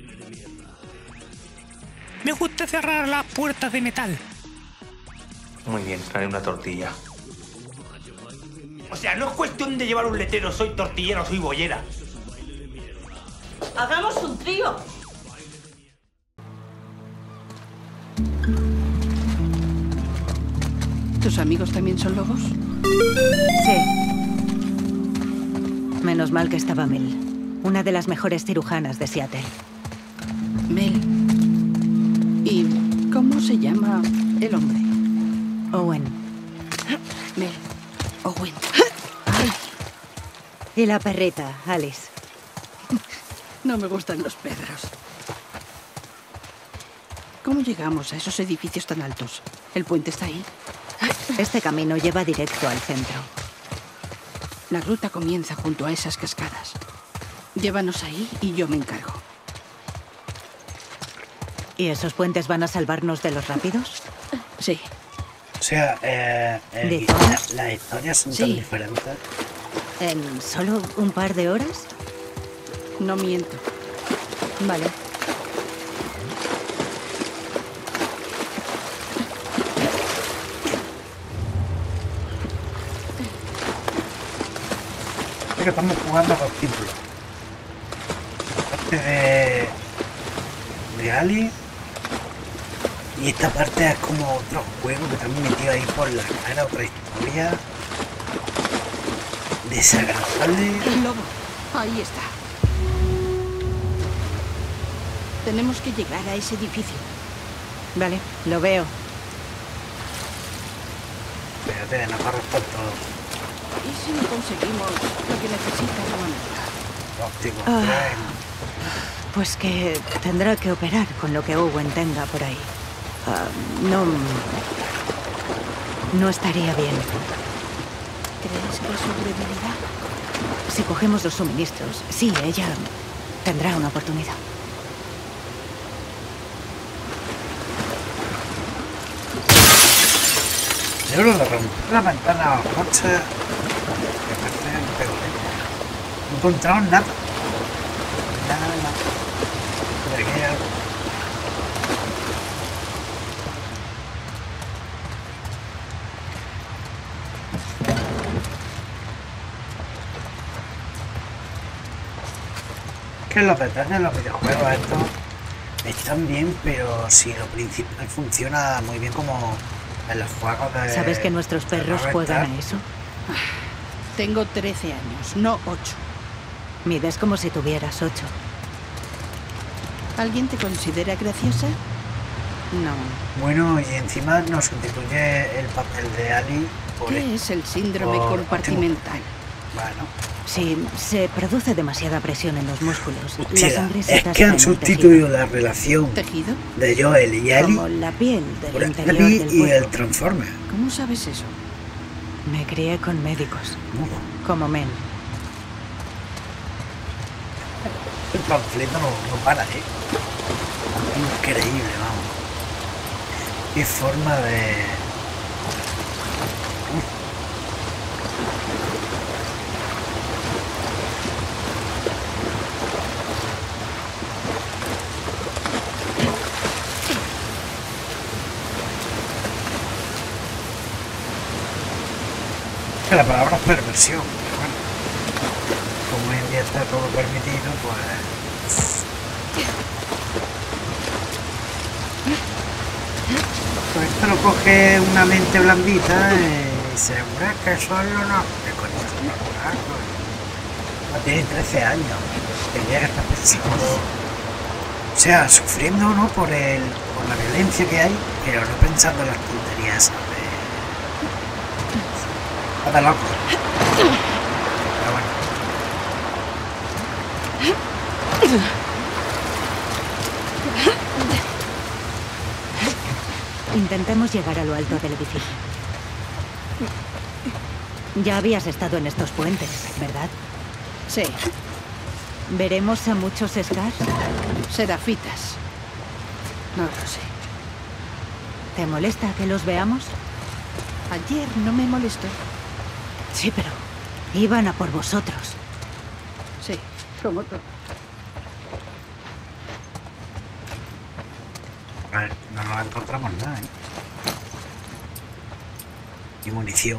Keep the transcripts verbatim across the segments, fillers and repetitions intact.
Me gusta cerrar las puertas de metal. Muy bien, traeré una tortilla. O sea, no es cuestión de llevar un letrero, soy tortillera o soy bollera. ¡Hagamos un trío! ¿Tus amigos también son lobos? Sí. Menos mal que estaba Mel, una de las mejores cirujanas de Seattle. Mel. ¿Y cómo se llama el hombre? Owen. Mel. Owen. Ay. Y la perrita, Alice. No me gustan los perros. ¿Cómo llegamos a esos edificios tan altos? ¿El puente está ahí? Este camino lleva directo al centro. La ruta comienza junto a esas cascadas. Llévanos ahí y yo me encargo. ¿Y esos puentes van a salvarnos de los rápidos? Sí. O sea, eh, eh, ¿De las historias son Sí. tan diferentes. ¿En solo un par de horas? No miento. Vale. Que estamos jugando a dos títulos. Parte de, de Ali. Y esta parte es como otro juego que también metido ahí por la cara, otra historia. Desagradable. El lobo. Ahí está. Tenemos que llegar a ese edificio. Vale, lo veo. Espérate, no corres por todo. ¿Y si no conseguimos lo que necesita Juana? Óptimo. Ah. Pues que tendrá que operar con lo que Owen tenga por ahí. Ah, no... No estaría bien. ¿Crees que sobrevivirá? Si cogemos los suministros, sí, ella tendrá una oportunidad. Yo lo de romper la ventana al coche. Me parece un peor. No he encontrado nada. Nada, nada. De aquí hay algo. Que los detalles de los videojuegos estos están bien, pero si lo principal funciona muy bien como en los juegos de... ¿Sabes que nuestros perros juegan a eso? Tengo trece años, no ocho. Mides como si tuvieras ocho. ¿Alguien te considera graciosa? No. Bueno, y encima nos sustituye el papel de Ali por... ¿Qué es el síndrome por- compartimental? Bueno, Si se produce demasiada presión en los músculos, la hostia, sangre se es que atasca en han el sustituido la relación ¿Tejido? de Joel y tejido, Ali como la piel por del interior Ali del y el cuerpo. Transformer. ¿Cómo sabes eso? Me crié con médicos, Uf, como Men. el panfleto no, no para, ¿eh? Increíble, vamos. Qué forma de... Que la palabra es perversión, pero bueno, como hoy en día está todo permitido, pues... Pues esto lo coge una mente blandita y segura que solo no... ¿Qué coño es una no tiene trece años, tendría que estar pensando. O sea, sufriendo, ¿no? Por, el, por la violencia que hay, pero no pensando en las tonterías de... Está loco. Pero bueno. Intentemos llegar a lo alto del edificio. Ya habías estado en estos puentes, ¿verdad? Sí, ¿Veremos a muchos Scars? serafitas. No lo sé. ¿Te molesta que los veamos? Ayer no me molestó. Sí, pero iban a por vosotros. Sí, como todo. no nos encontramos nada, ¿eh? Y munición.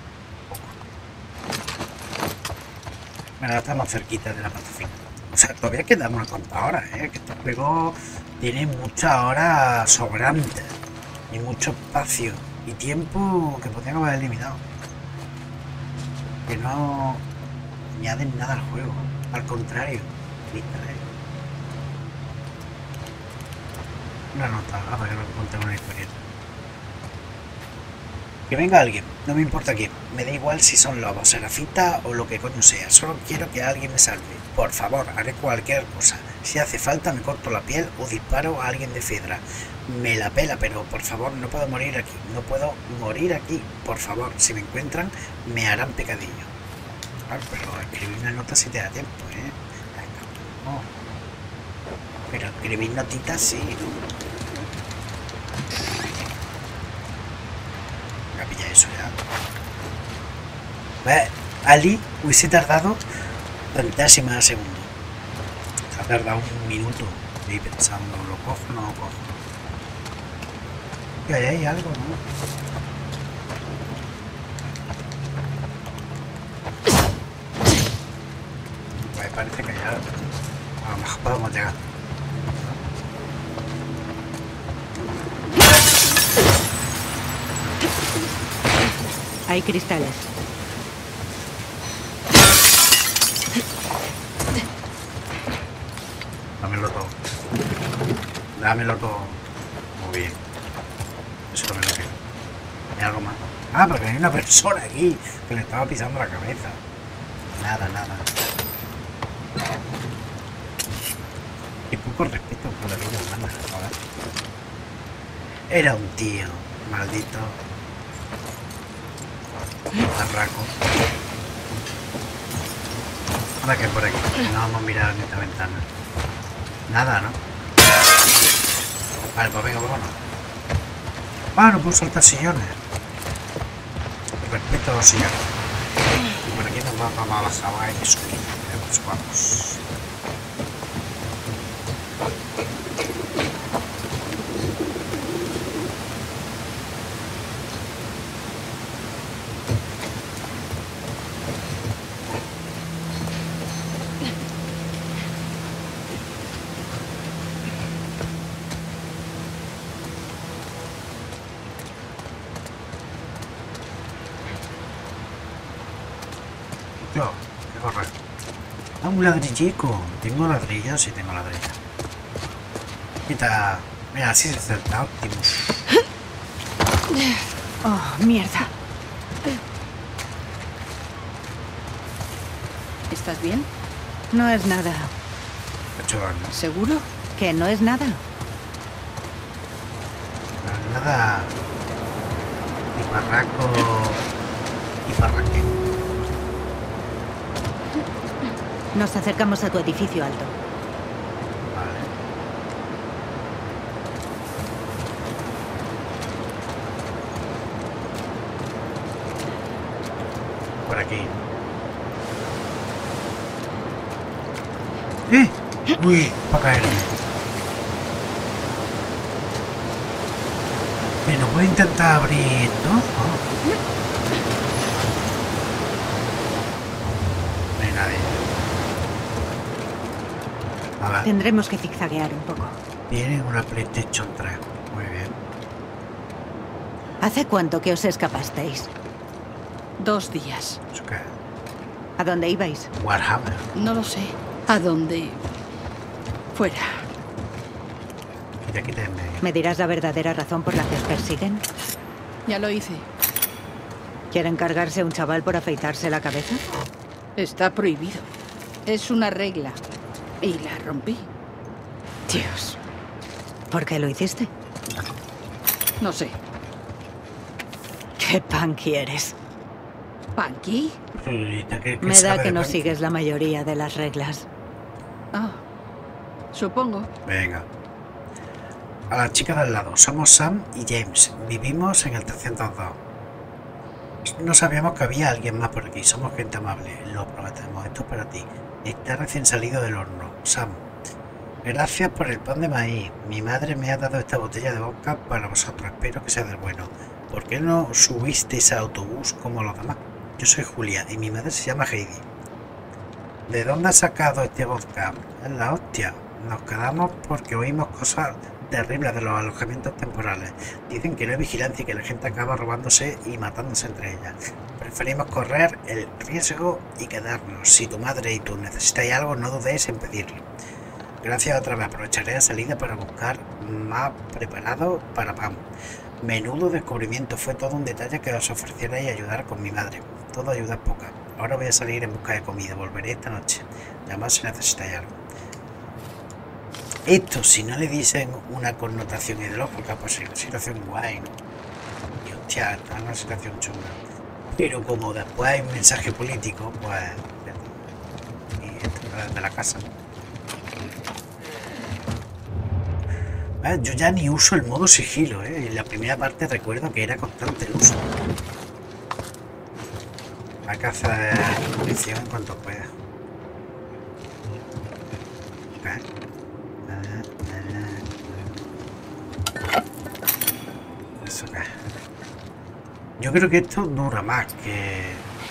Bueno, estamos cerquita de la parte final. O sea, todavía quedan unas cuantas horas, ¿eh? Que este juego tiene muchas horas sobrantes. Y mucho espacio. Y tiempo que podrían haber eliminado. Que no añaden nada al juego. Al contrario. Distrae. Una nota. Ah, para que no conté una historieta. Que venga alguien, no me importa quién, me da igual si son lobos, serafitas o lo que coño sea, solo quiero que alguien me salve. Por favor, haré cualquier cosa. Si hace falta me corto la piel o disparo a alguien de Fedra. Me la pela, pero por favor no puedo morir aquí, no puedo morir aquí. Por favor, si me encuentran me harán pecadillo. Claro, pero escribir una nota si te da tiempo, ¿eh? No. Pero escribir notitas sí, ¿no? Pilla eso ya. Vale, Ali hubiese tardado centésimas de segundo. Se ha tardado un minuto ahí pensando, ¿lo cojo o no lo cojo? Y ahí hay algo, ¿no? Vale, parece que hay algo. A lo mejor podemos llegar. Hay cristales. Dámelo todo. Dámelo todo. Muy bien. Eso no me lo quiero. Hay algo más. Ah, porque hay una persona aquí que le estaba pisando la cabeza. Nada, nada. Y poco respeto por la vida humana, joder. Era un tío, maldito. Barraco. Ahora que por aquí. No vamos a mirar en esta ventana. Nada, ¿no? Vale, pues venga, vámonos. Ah, no puedo saltar sillones. Respeto a los sillones. Y por aquí nos vamos a la sala y subir. Vamos, vamos. Yo, qué correr. Ah, un ladrillico. Tengo ladrillos, sí tengo ladrillos. Quita. Mira, así se acerca Optimus. Oh, mierda. ¿Estás bien? No es nada. Ocho años. ¿Seguro? ¿Que no es nada? Nada. Ni barraco. Ni barraque. Nos acercamos a tu edificio alto. Vale. Por aquí. ¡Eh! Uy, para caer. Eh, ¿no puedo intentar abrir, no? Oh. No hay nadie. A ver. Tendremos que zigzaguear un poco. Tiene una PlayStation tres. Muy bien. ¿Hace cuánto que os escapasteis? Dos días. ¿Eso qué? ¿A dónde ibais? Warhammer. No lo sé. ¿A dónde? Fuera. Quita, quita en medio. ¿Me dirás la verdadera razón por la que os persiguen? Ya lo hice. ¿Quieren cargarse a un chaval por afeitarse la cabeza? Está prohibido. Es una regla. Y la rompí. Dios. ¿Por qué lo hiciste? No sé. ¿Qué punky eres? ¿Punky? Señorita, ¿qué- qué Me sabe da que de no punk? sigues la mayoría de las reglas. Ah. Supongo. Venga. A la chica de al lado. Somos Sam y James. Vivimos en el trescientos dos. No sabíamos que había alguien más por aquí. Somos gente amable. Lo prometemos. Esto es para ti. Está recién salido del horno. Sam. Gracias por el pan de maíz. Mi madre me ha dado esta botella de vodka para vosotros. Espero que sea del bueno. ¿Por qué no subisteis a autobús como los demás? Yo soy Julia y mi madre se llama Heidi. ¿De dónde has sacado este vodka? Es la hostia. Nos quedamos porque oímos cosas terribles de los alojamientos temporales. Dicen que no hay vigilancia y que la gente acaba robándose y matándose entre ellas. Preferimos correr el riesgo y quedarnos. Si tu madre y tú necesitáis algo, no dudéis en pedirlo. Gracias otra vez. Aprovecharé la salida para buscar más preparado para pan. Menudo descubrimiento. Fue todo un detalle que os ofreciera y ayudar con mi madre. Todo ayuda es poca. Ahora voy a salir en busca de comida. Volveré esta noche. Llamad si necesitáis algo. Esto, si no le dicen una connotación ideológica, pues es una situación guay, ¿no? Y hostia, está en una situación chunga. Pero como después hay un mensaje político, pues... Y esto es de la casa, ¿no? Ah, yo ya ni uso el modo sigilo, ¿eh? En la primera parte recuerdo que era constante el uso. Hay que hacer munición en cuanto pueda. Okay. Eso que... Yo creo que esto dura más que...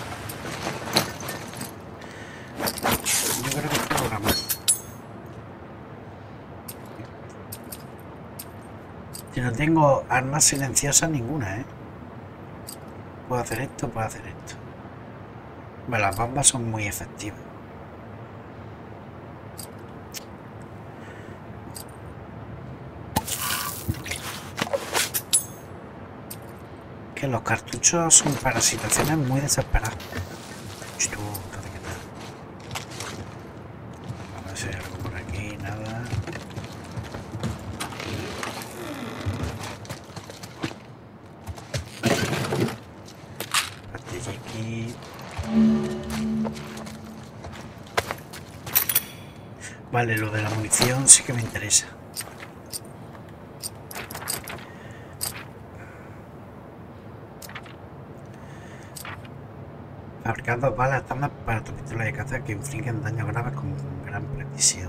Yo creo que esto dura más. Si no tengo armas silenciosas ninguna, ¿eh? Puedo hacer esto, puedo hacer esto. Bueno, las bombas son muy efectivas. Que los cartuchos son para situaciones muy desesperadas. A ver si hay algo por aquí, nada. Aquí. Vale, lo de la munición sí que me interesa. Fabricar dos balas estándar para tu pistola de caza que infligen daños graves con gran precisión.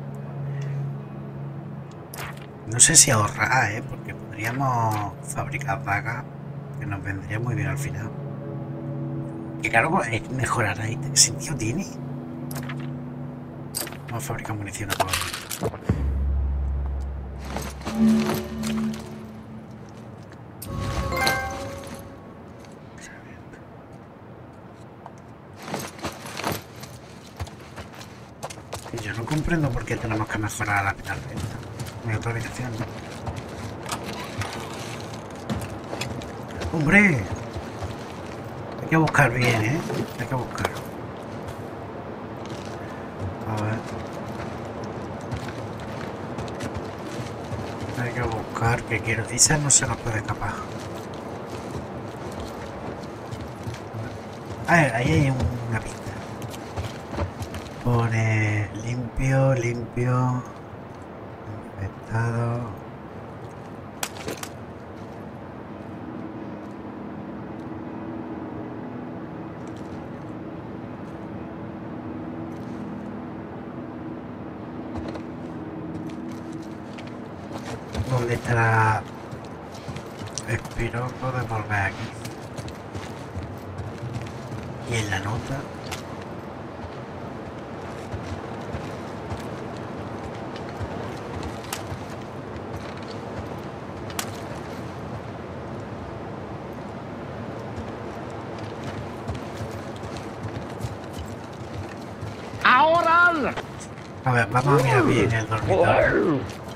No sé si ahorrar, ¿eh? Porque podríamos fabricar dagas que nos vendría muy bien al final. Que claro, es mejorar ahí. ¿Qué sentido tiene? Vamos a fabricar munición a todo. Yo no comprendo por qué tenemos que mejorar la pedal. En otra habitación, ¿no? ¡Hombre! Hay que buscar bien, ¿eh? Hay que buscar. A ver. Hay que buscar, que quiero. Esa no se nos puede escapar. Ah, ahí hay una pista. Pone limpio, limpio. Infectado. ¿Dónde estará? Espero poder volver aquí. Y en la nota. ¡Ahora! A ver, vamos a mirar bien el dormitorio.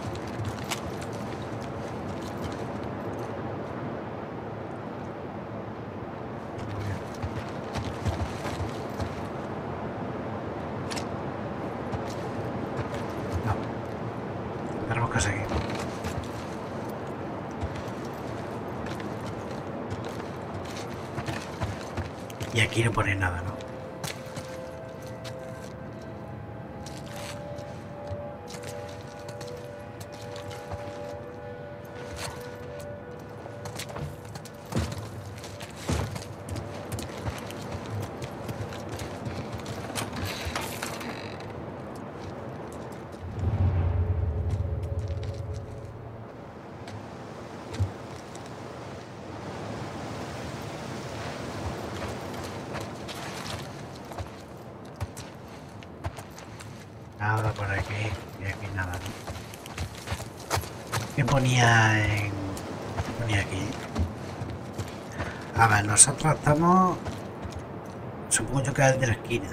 Y aquí no pone nada, ¿no? por aquí. Y aquí nada, ¿no? ¿Qué ponía en...? ¿Qué ponía aquí? A ver, nosotros estamos... Supongo yo que es el de la esquina.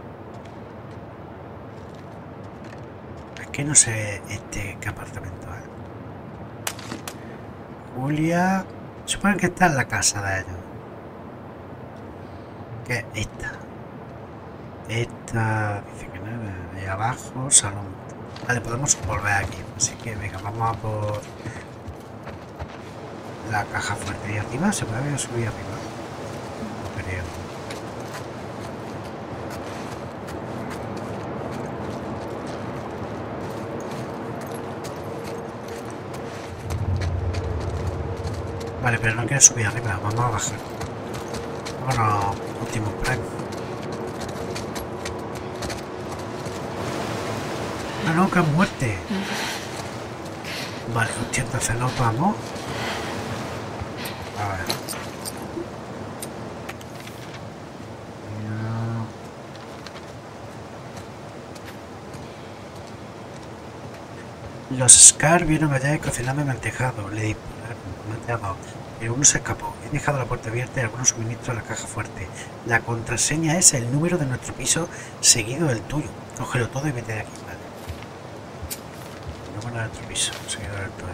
Es que no sé este qué apartamento es. Julia... Supongo que está en la casa de ellos. ¿Qué es esta? Esta... Dice que no, de abajo, salón. Vale, podemos volver aquí. Así que venga, vamos a por... La caja fuerte. ¿Y arriba? ¿Se puede subir arriba? No creo. Vale, pero no quiero subir arriba, vamos a bajar. Bueno, último premio. No, no, que muerte. Vale, hostia, entonces nos vamos. A ver. Los Scar vieron allá cocinando mantejado. Le dispararon, mantejado. Pero uno se escapó. He dejado la puerta abierta y algunos suministros en la caja fuerte. La contraseña es el número de nuestro piso seguido del tuyo. Cógelo todo y vete de aquí, vale. El número de nuestro piso seguido del tuyo.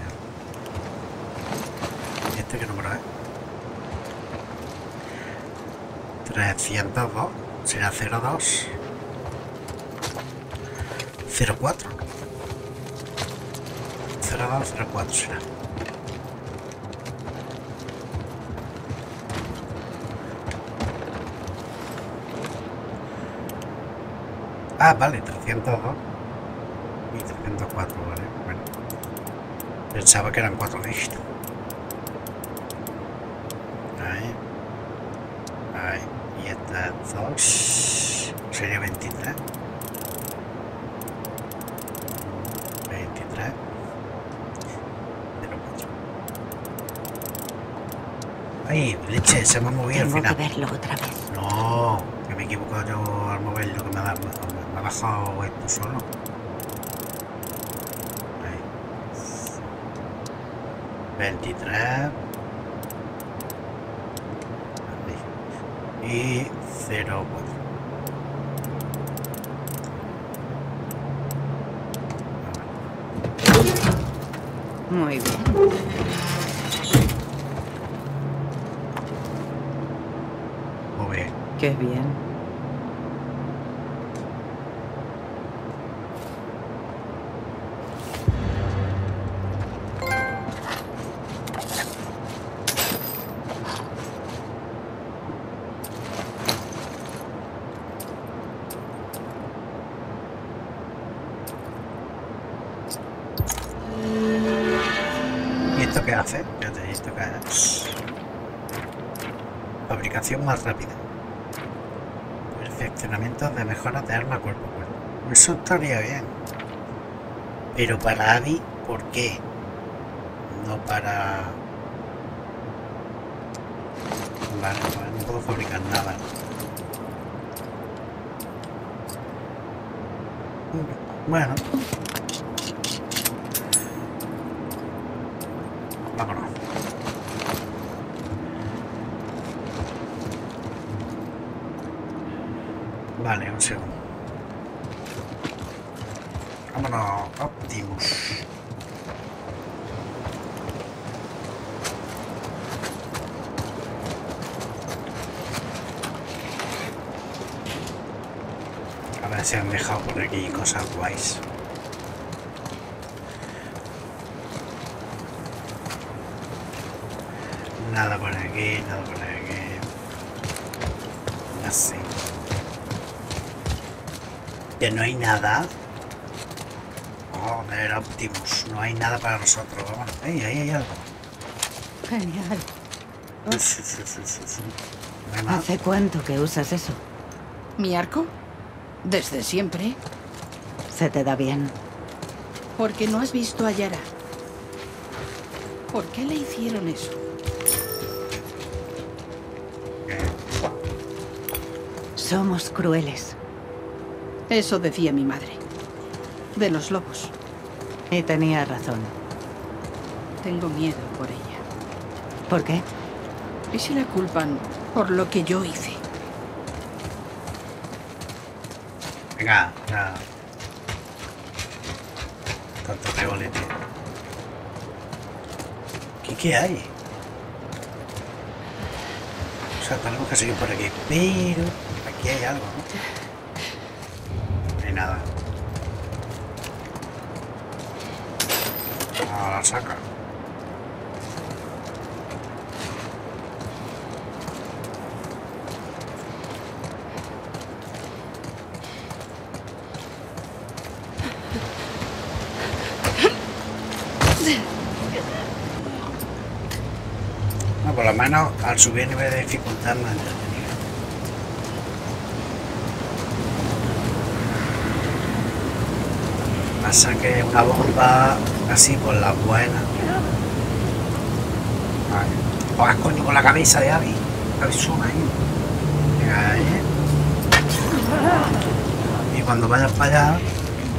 ¿Y este qué número es? trescientos dos. Será cero dos. cero cuatro. cero dos cero cuatro será. Ah, vale, trescientos dos y trescientos cuatro, vale, bueno. Pensaba que eran cuatro dígitos. Ahí. Ahí. Y esta dos sería veintitrés. veintitrés. cero cuatro. Ay, leche, se me ha movido al Tengo final. que verlo otra vez. No, que me he equivocado yo al moverlo, que me ha, me ha bajado esto solo. Ahí. veintitrés. Ahí. Y cero cuatro. Muy bien. Muy bien. Qué bien. ¿Y esto qué hace? Fíjate, ¿esto qué es? Fabricación más rápida. Perfeccionamiento de mejoras de arma cuerpo a cuerpo. Eso estaría bien. Pero para Abby, ¿por qué? No para... Vale, vale, no puedo fabricar nada. Bueno. Vámonos. Vale, un segundo. Vámonos, Optimus. A ver si han dejado por aquí cosas guays. Nada por aquí, nada por aquí. No sé. Que no hay nada. Joder, Optimus, no hay nada para nosotros. Vamos. Ey, ahí hay algo. Genial. Sí, sí, sí, sí, sí, sí. No hay más. ¿Hace cuánto que usas eso? ¿Mi arco? Desde siempre. ¿Se te da bien? Porque no has visto a Yara. ¿Por qué le hicieron eso? Somos crueles. Eso decía mi madre. De los lobos. Y tenía razón. Tengo miedo por ella. ¿Por qué? ¿Y si la culpan por lo que yo hice? Venga, ya. Tanto rebolete. ¿Qué, ¿Qué hay? O sea, tenemos que seguir por aquí. Pero aquí hay algo, ¿no? No hay nada. Ah, la saca. No, por lo menos al subir el nivel de dificultad más entretenido. Más saque una bomba así por la buena. Vale. Joder, coño, con la cabeza de Abby. Cabezona ahí. Venga, ahí. Y cuando vayas para allá.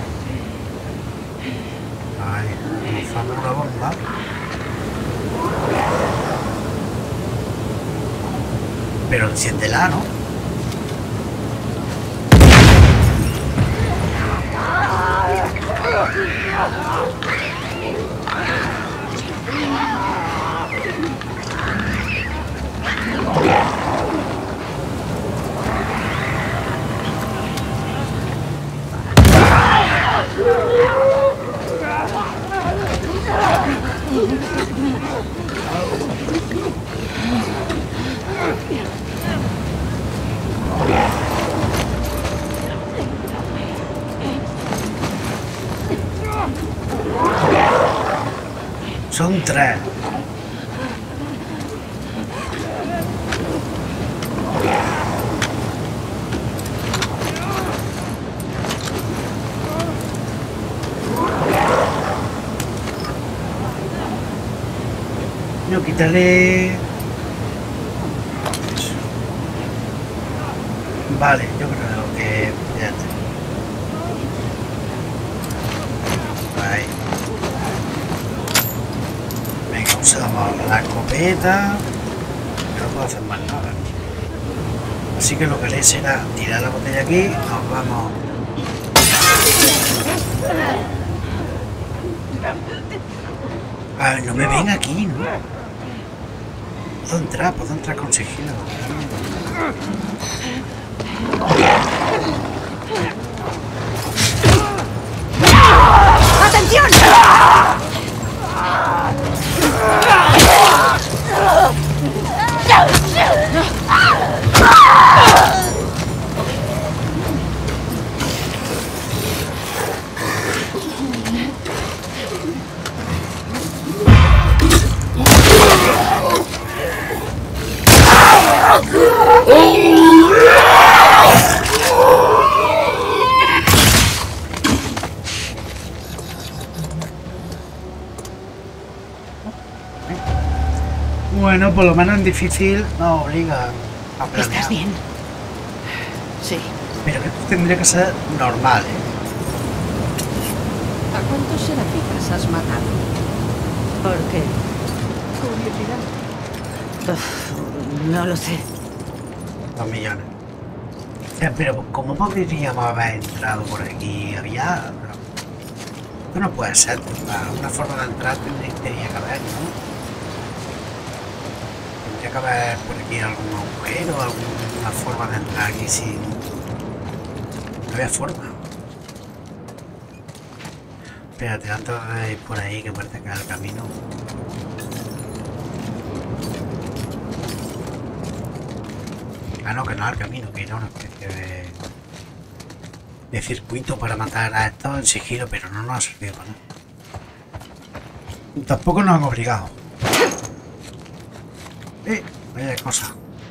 Ahí, lanzando una bomba. Pero enciéndela, ¿no? Son tres. No, quítale. Vale, yo creo que ya está. Ahí. Venga, usamos la escopeta. Que no puedo hacer más nada. Así que lo que haré será tirar la botella aquí. Nos vamos. A ver, no me ven aquí, ¿no? Puedo entrar, puedo entrar con sigilo. ¡Atención! Bueno, por lo menos en difícil nos obliga a planear. ¿Estás bien? Sí. Pero que tendría que ser normal, ¿eh? ¿A cuántos serafitas has matado? ¿Por qué? Curiosidad. Uf, no lo sé. Dos millones. O sea, pero ¿cómo podríamos haber entrado por aquí? Había... Esto no puede ser. Una forma de entrar tendría que haber, ¿no? Tendría que haber por aquí algún agujero, alguna forma de entrar aquí sin... No había forma. Espérate, antes de ir por ahí, que parece que es el camino. Ah, no, que no es el camino, que era una especie de... de circuito para matar a estos en sigilo, pero no nos ha servido para nada. Tampoco nos han obligado. Eh, vaya cosa.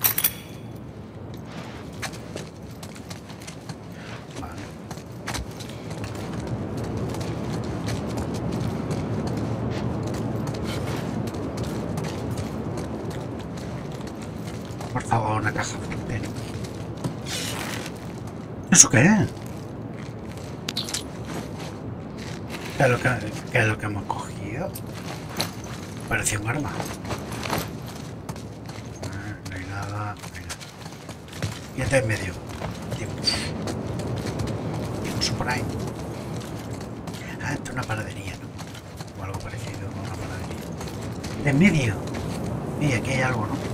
Vale. Por favor, una caja fuerte. ¿Eso qué es? ¿Qué es lo que, qué es lo que hemos cogido? Parecía un arma. No hay nada. No hay nada. Y este en medio. Dimos. Dimos por ahí. Ah, esto es una panadería, ¿no? O algo parecido a una panadería. En medio. Y aquí hay algo, ¿no?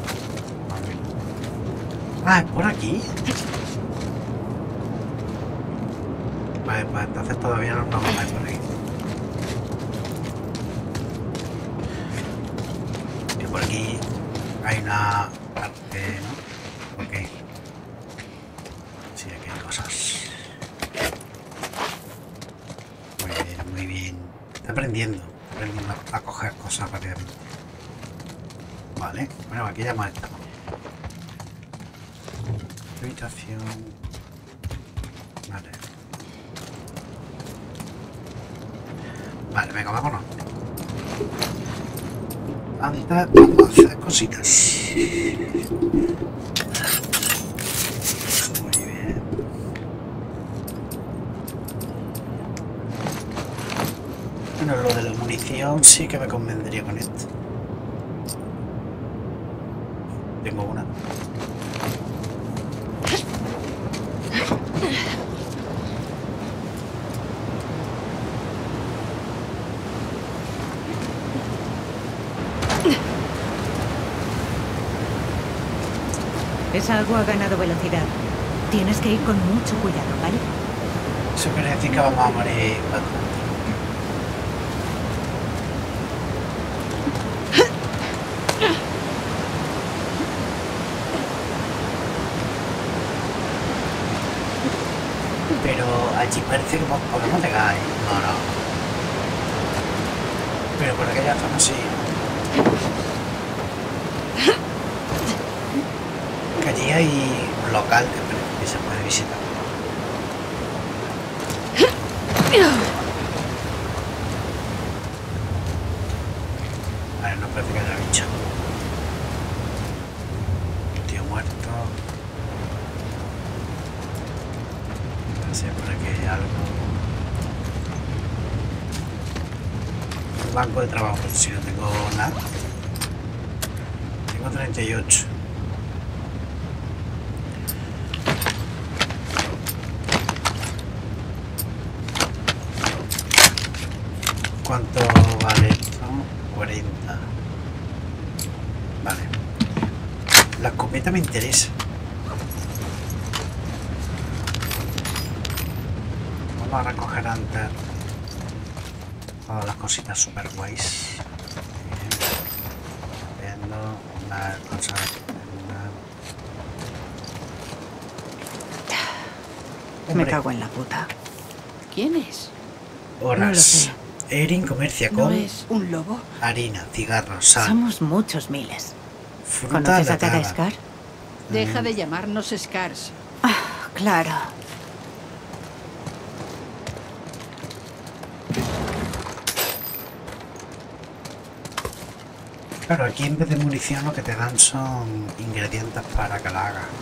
Ah, es por aquí. Vale, pues entonces todavía no nos vamos a ir por ahí. Y por aquí hay una parte, ¿no? Ok. Sí, aquí hay cosas. Muy bien, muy bien. Está aprendiendo. Está aprendiendo a coger cosas rápidamente. Vale. Bueno, aquí ya hemos estado. Habitación. Vale. Vale, venga, vámonos. Anda, vamos a hacer cositas. Muy bien. Bueno, lo de la munición sí que me convendría con esto. Tengo una. Esa agua ha ganado velocidad. Tienes que ir con mucho cuidado, ¿vale? Eso quiere decir que vamos a morir bastante. Pero allí parece que podemos llegar. No, no. Pero por aquella zona sí. Que allí hay un local que, que se puede visitar. Vale, no parece que haya bicho. Un tío muerto. No sé, por aquí hay algo. Un banco de trabajo, si no tengo nada. Tengo treinta y ocho. ¿Cuánto vale esto? cuarenta. Vale. La escopeta me interesa. Vamos a recoger antes todas las cositas super guays. Viendo una cosa. Una... Me cago en la puta. ¿Quién es? Horas. No lo sé. Erin comercia ¿No con es un lobo? harina, cigarros, sal, Somos muchos miles. fruta ¿Conoces a cada latada. Scar? Deja de llamarnos Scars. Ah, claro. Claro, aquí en vez de munición lo que te dan son ingredientes para que la haga.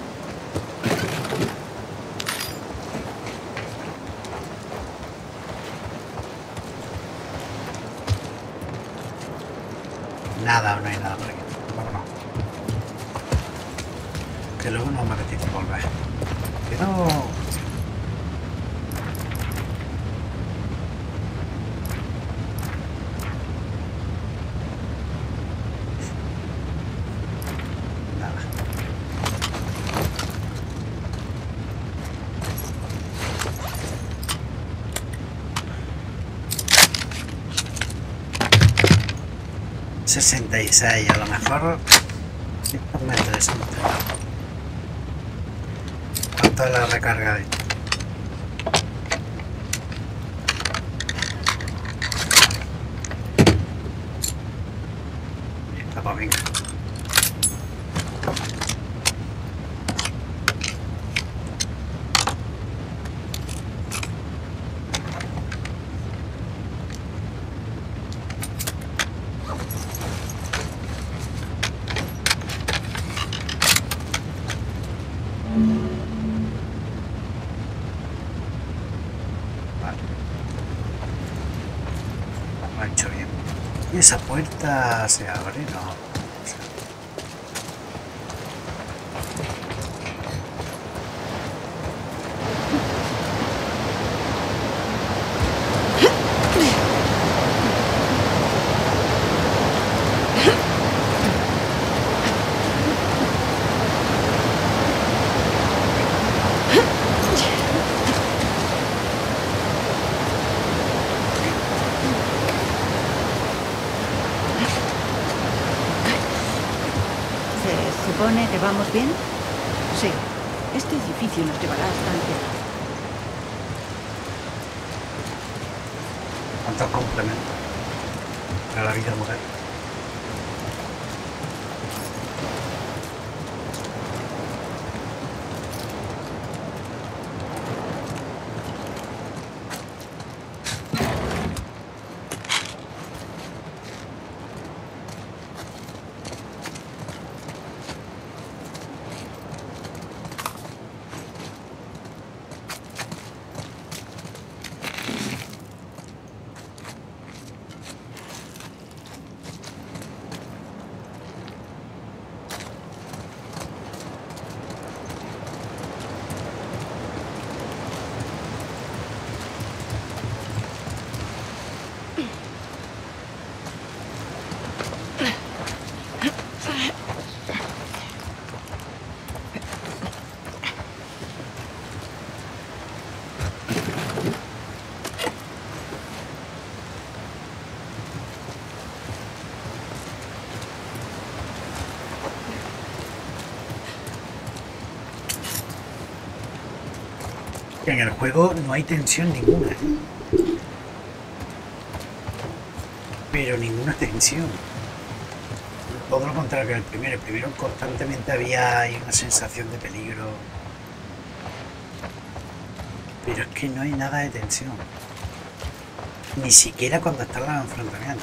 Nada, no hay nada por aquí. Vámonos. Que luego no me apetece volver. Pero... nada. sesenta y seis, a lo mejor esto es más interesante. ¿Cuánto es la recarga de esto? Está pues venga. Lo ha hecho bien. ¿Y esa puerta se abre? No. ¿Se supone que vamos bien? Sí. Este edificio nos llevará hasta el cielo. ¿Cuántos complementos a la vida moderna? En el juego no hay tensión ninguna, ¿eh? Pero ninguna tensión. Todo lo contrario que el primero. El primero constantemente había ahí una sensación de peligro. Pero es que no hay nada de tensión. Ni siquiera cuando están los enfrentamientos.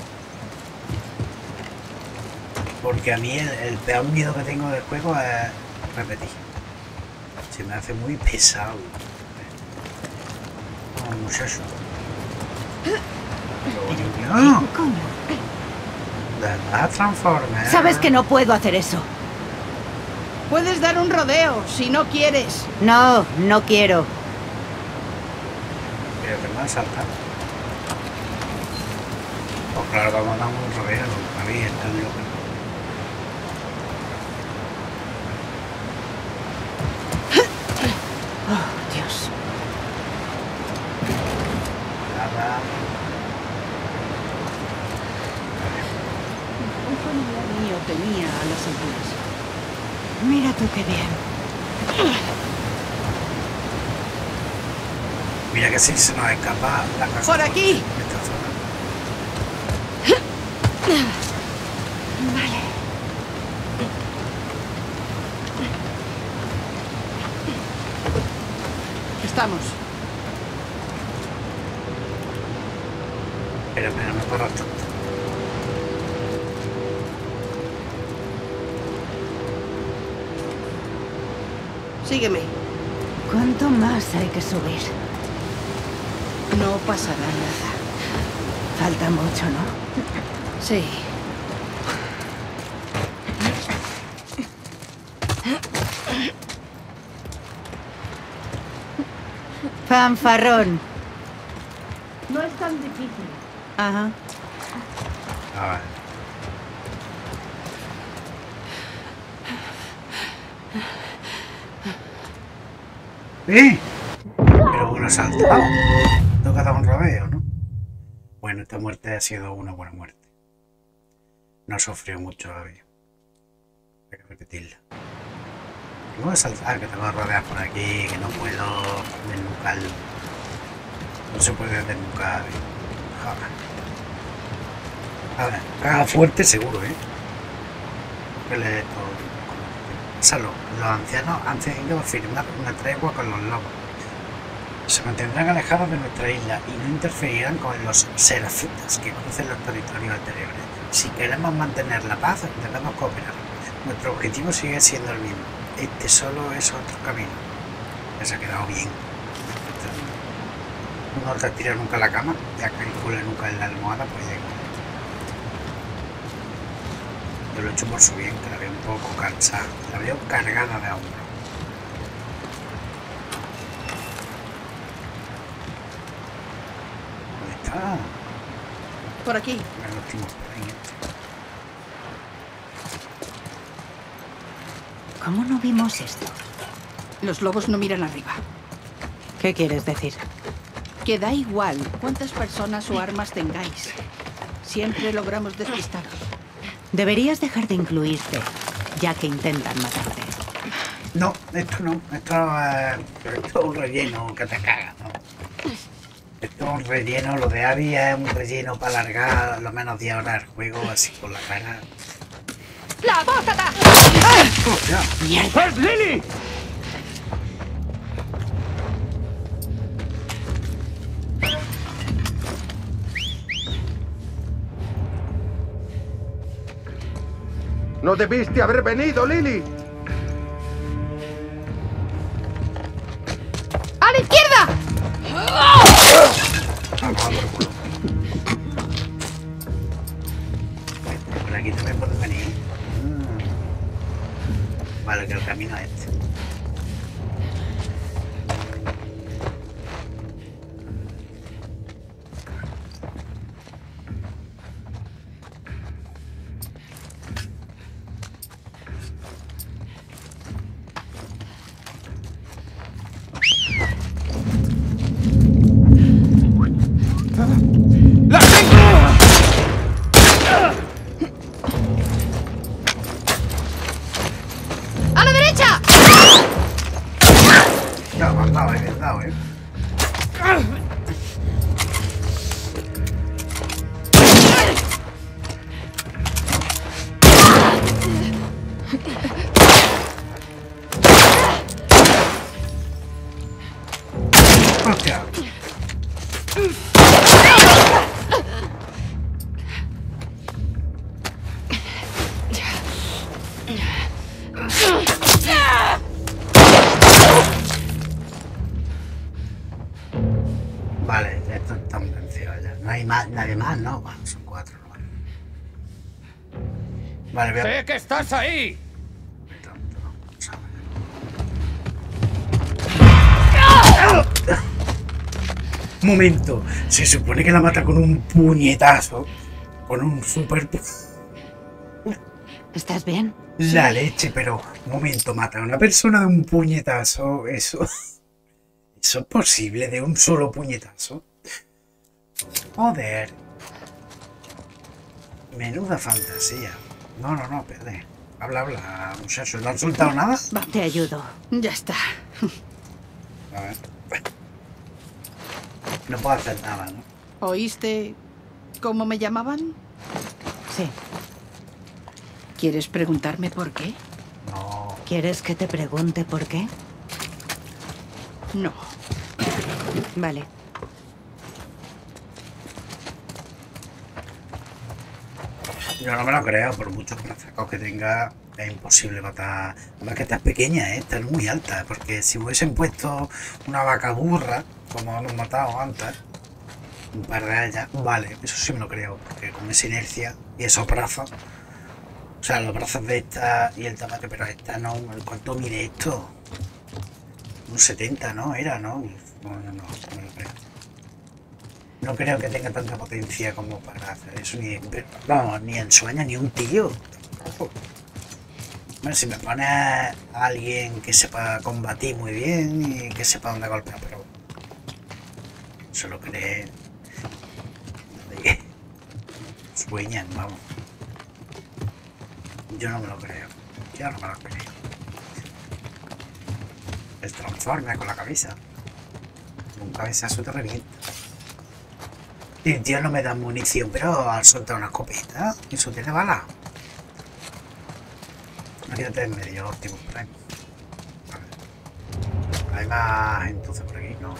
Porque a mí el, el peor miedo que tengo del juego es repetir. Se me hace muy pesado. Oh, muchacho. ¡No! Coño. ¿Verdad, Transformer? Sabes que no puedo hacer eso. Puedes dar un rodeo, si no quieres. No, no quiero. Pero que me han saltado. Pues claro, vamos a dar un rodeo. A mí está loco. Oh, Dios. Nada. Un familiar mío tenía a las alturas. Mira tú qué bien. Mira que si se nos escapa la casa. ¡Por aquí! Esta zona. Vale. Estamos. Pero, pero no para tanto. Sígueme. ¿Cuánto más hay que subir? No pasará nada. Falta mucho, ¿no? Sí. Fanfarrón. No es tan difícil. Ajá. A ver. ¡Eh! Pero bueno, saltado. Toca dar un rodeo, ¿no? Bueno, esta muerte ha sido una buena muerte. No sufrió mucho todavía. Hay que repetirla. Y voy a saltar, que te voy a rodear por aquí, que no puedo desnucarlo. No se puede desnucar. A ver, caga fuerte seguro, ¿eh? Que le todo. Salo, los ancianos han decidido firmar una tregua con los lobos. Se mantendrán alejados de nuestra isla y no interferirán con los serafitas que conocen los territorios anteriores. Si queremos mantener la paz, debemos cooperar. Nuestro objetivo sigue siendo el mismo. Este solo es otro camino. Ya se ha quedado bien. No respira nunca la cama, ya calcula nunca ver la almohada, pues llego. Yo lo he hecho por su bien, que la veo un poco cansada. La veo cargada de hombro. ¿Dónde está? Por aquí. El último por ahí. ¿Cómo no vimos esto? Los lobos no miran arriba. ¿Qué quieres decir? Que da igual cuántas personas o armas tengáis. Siempre logramos despistaros. Deberías dejar de incluirte, ya que intentan matarte. No, esto no. Esto, eh, esto es un relleno que te caga, ¿no? Esto es un relleno. Lo de Abby es un relleno para alargar lo menos diez horas el juego, así por la cara. ¡La bótata! ¡Hostia! ¡Mierda! ¡Es Lily! ¡No debiste haber venido, Lily! ¡A la izquierda! Por aquí también puedes venir. Mm. Vale, que el camino es este. ¡La tengo! ¡A la derecha! Ya, me has dado, eh, me has dado, eh. Hostia. Vale, esto está muy vencido ya. No hay más, nadie más, ¿no? Bueno, son cuatro, ¿no? Vale, voy a... ¡Sé que estás ahí! Momento, se supone que la mata con un puñetazo. Con un super... ¿Estás bien? La leche, pero... Un momento, mata a una persona de un puñetazo. Eso... ¿Eso es posible de un solo puñetazo? Joder. Menuda fantasía. No, no, no, perdé. Habla, habla, muchacho. ¿No ha soltado nada? Va, te ayudo. Ya está. A ver. No puedo hacer nada, ¿no? ¿Oíste cómo me llamaban? Sí. ¿Quieres preguntarme por qué? No. ¿Quieres que te pregunte por qué? No. Vale. Yo no me lo creo, por muchos brazos que tenga, es imposible matar. Además que estás pequeña, ¿eh? Estás muy alta, porque si hubiesen puesto una vaca burra, como hemos matado antes, un par de ellas, vale, eso sí me lo creo, porque con esa inercia y esos brazos, o sea, los brazos de esta y el tamaño, pero esta no, ¿cuánto mide esto? Un setenta, ¿no? Era, ¿no? No, no, no, no me lo creo. No creo que tenga tanta potencia como para hacer eso, ni, no, ni en sueño, ni un tío. Bueno, si me pone a alguien que sepa combatir muy bien y que sepa dónde golpear, pero se lo cree. Sueñan, vamos. Yo no me lo creo. Yo no me lo creo. El transforma con la cabeza. Un cabezazo te revienta. Y el tío no me da munición, pero al soltar una escopeta, eso tiene bala. Quédate en medio, óptimo, por ahí. Hay más entonces por aquí, ¿no?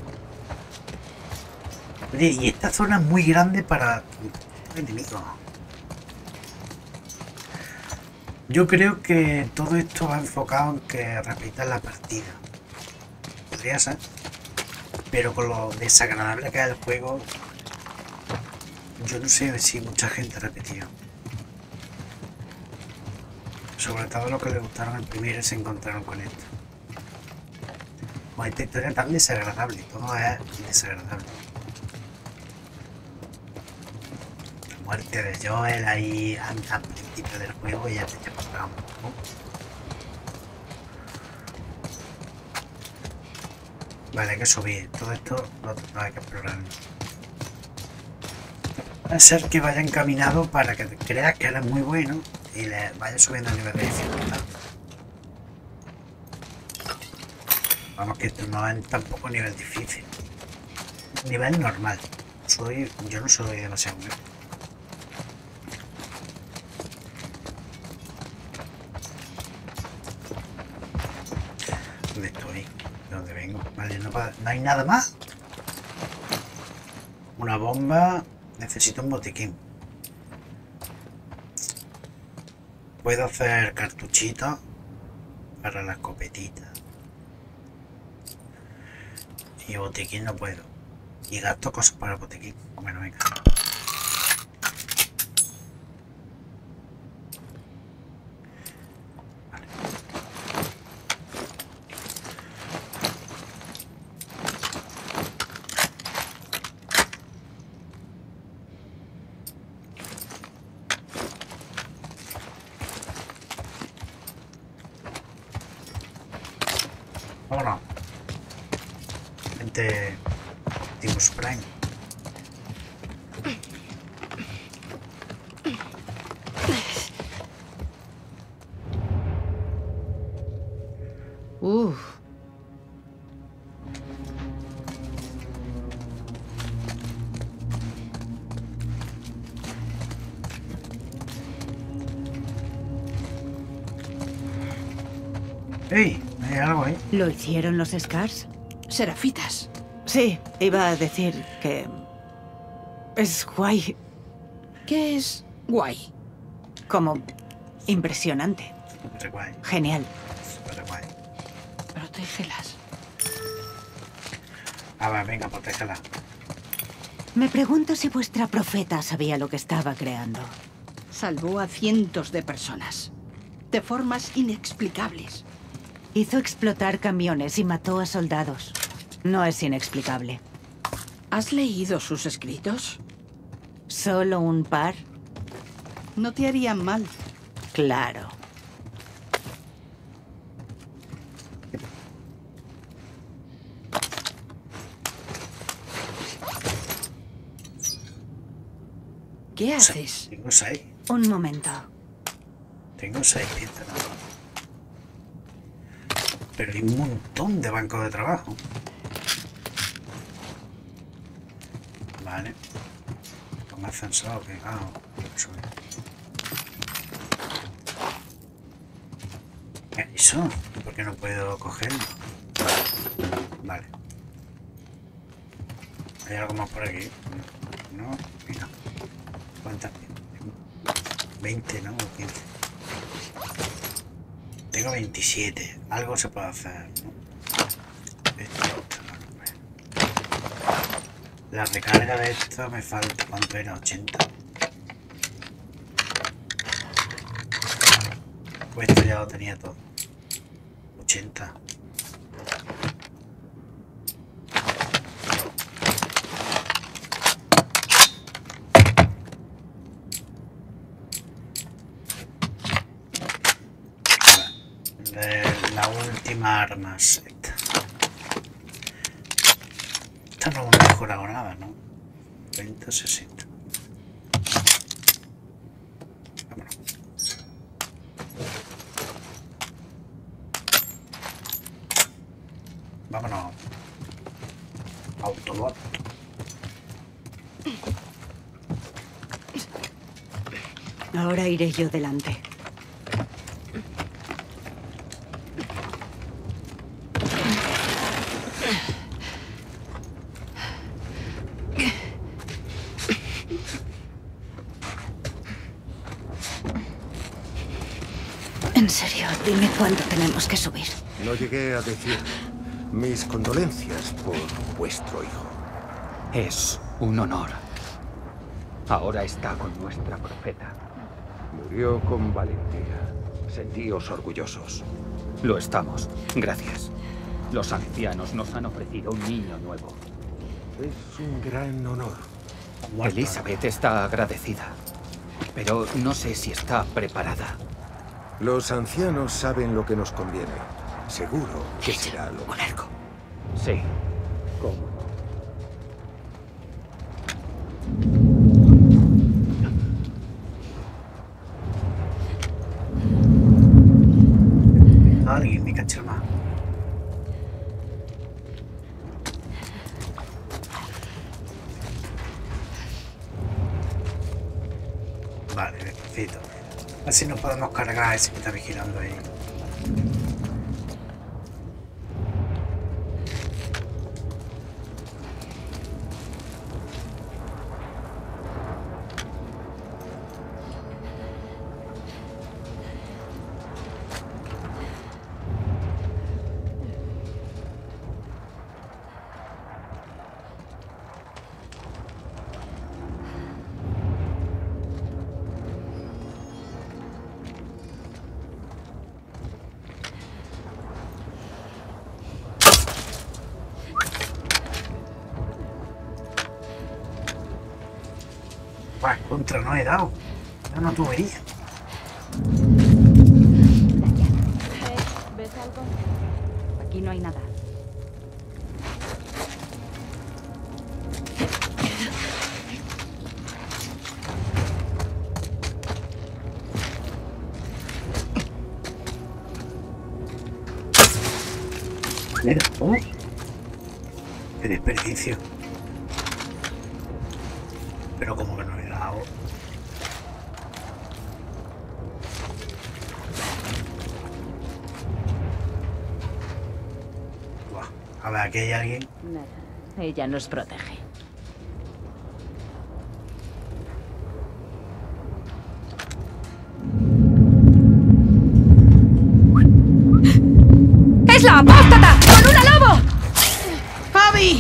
Oye, y esta zona es muy grande para enemigos. Yo creo que todo esto va enfocado en que repitas la partida. Podría ser. Pero con lo desagradable que es el juego, Yo no sé si mucha gente repetió. Sobre todo lo que le gustaron el primero y se encontraron con esto. Con esta historia tan desagradable, todo es desagradable. La muerte de Joel ahí al principio del juego y ya te pasaba un poco. Vale, hay que subir. Todo esto lo, lo hay que explorar. Va a ser que vaya encaminado para que creas que eres muy bueno y le vaya subiendo el nivel de dificultad. Vamos, que esto no es tampoco nivel difícil. Nivel normal. Soy, yo no soy demasiado bueno. ¿Dónde estoy? ¿De dónde vengo? Vale, no, no hay nada más. Una bomba. Necesito un botiquín. Puedo hacer cartuchitos para la escopetita. Y botiquín no puedo. Y gasto cosas para el botiquín. Bueno, venga. Vale. Vámonos. Vente, Optimus Prime. Uf. ¡Ey! Hay algo ahí. ¿Lo hicieron los Scars? Serafitas. Sí, iba a decir que... es guay. ¿Qué es guay? Como impresionante. Súper guay. Genial. Súper guay. Protégelas. A ver, venga, protégela. Me pregunto si vuestra profeta sabía lo que estaba creando. Salvó a cientos de personas. De formas inexplicables. Hizo explotar camiones y mató a soldados. No es inexplicable. ¿Has leído sus escritos? ¿Solo un par? No te harían mal. Claro. ¿Qué haces? Tengo seis. Un momento. Tengo seis piezas. Pero hay un montón de bancos de trabajo. Vale. Con ascensor, que ah, sube. ¿Qué es eso? ¿Por qué no puedo cogerlo? Vale. ¿Hay algo más por aquí? No, mira. ¿Cuántas? veinte, ¿no? O quince. Tengo veintisiete. Algo se puede hacer, ¿no? Esto, no, no. La recarga de esto me falta. ¿Cuánto era? ochenta. Pues esto ya lo tenía todo. ochenta. La última armas. Esta. Esta no me ha mejorado nada, ¿no? veinte, sesenta. Vámonos. Vámonos. Autobot. Ahora iré yo delante. En serio, dime cuándo tenemos que subir. No llegué a decir mis condolencias por vuestro hijo. Es un honor. Ahora está con nuestra profeta. Murió con valentía. Sentíos orgullosos. Lo estamos. Gracias. Los ancianos nos han ofrecido un niño nuevo. Es un gran honor. Elizabeth está agradecida, pero no sé si está preparada. Los ancianos saben lo que nos conviene. Seguro que será lo Un arco. Sí. ¿Cómo? Alguien me cacho más. Vale, despacito. Así no podemos cargar a ese que está vigilando ahí. Pues contra no he dado. Ya no tubería. ¿Ves algo? Aquí no hay nada. Mira, oh. Qué desperdicio. Pero como que no he dado. Buah. A ver, aquí hay alguien. Nada. Ella nos protege. ¡Es la apóstata! ¡Con una lobo! ¡Abby!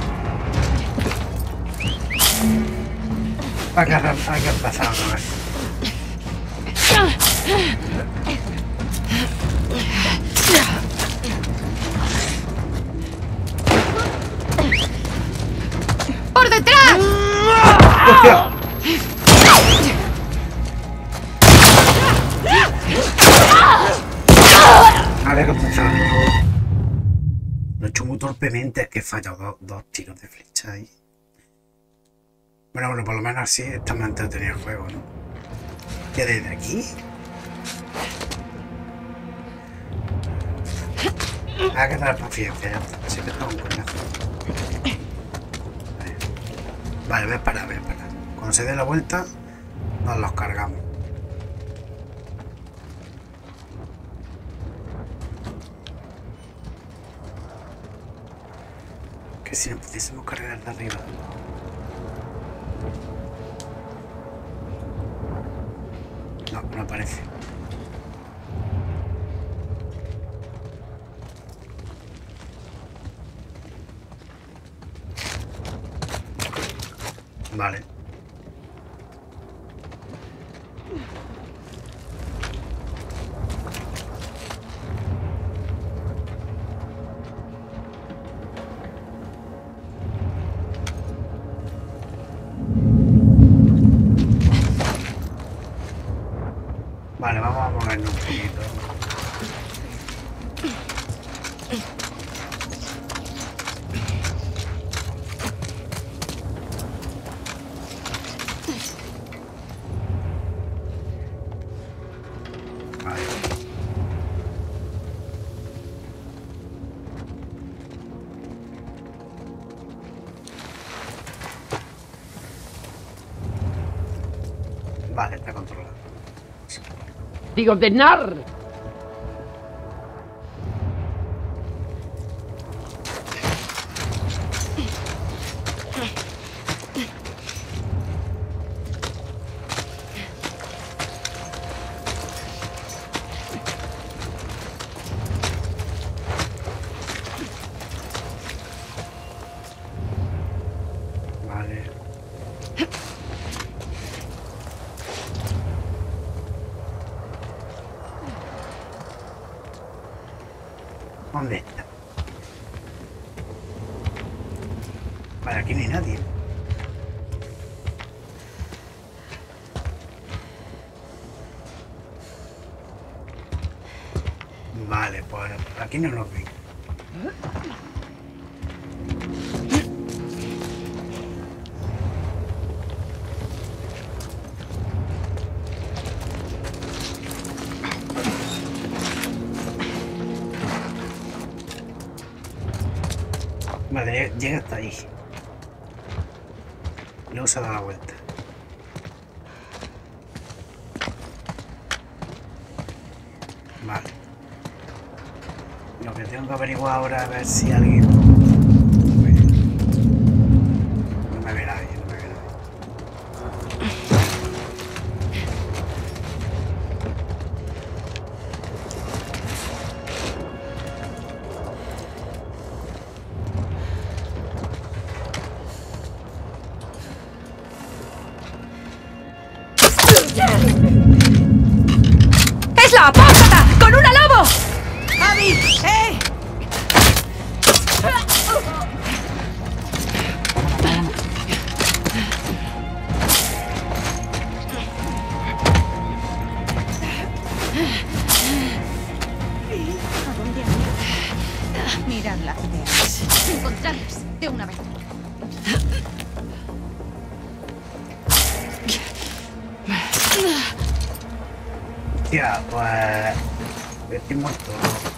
Hay que, hay que empezar otra vez. ¡Por detrás! ¡Hostia! Había que empezar. Lo he hecho muy torpemente, es que he fallado dos, dos tiros de flecha ahí. Bueno, bueno, por lo menos así está más entretenido el juego, ¿no? ¿Qué desde aquí? Hay que tener paciencia, ya está. Siempre está un coñazo. Vale, ves para, ves para. Cuando se dé la vuelta, nos los cargamos. Que si nos pudiésemos cargar de arriba. No, no aparece. Vale. Vale, vamos a movernos un poquito. Vale. Vale, está controlado. ¡Digo, ordenar! Vale. ¿Dónde está? Vale, aquí no hay nadie. Vale, pues aquí no nos ven. Vale, llega hasta ahí. Luego se da la vuelta. Vale. Lo que tengo que averiguar ahora a ver si alguien... No me ve nadie, no me ve nadie. ¡Es la apóstata! ¡Con una lobo! ¡Abby! ¡Eh! Mirad las ideas. Encontrarlas de una vez. Hostia, pues... Estoy muerto.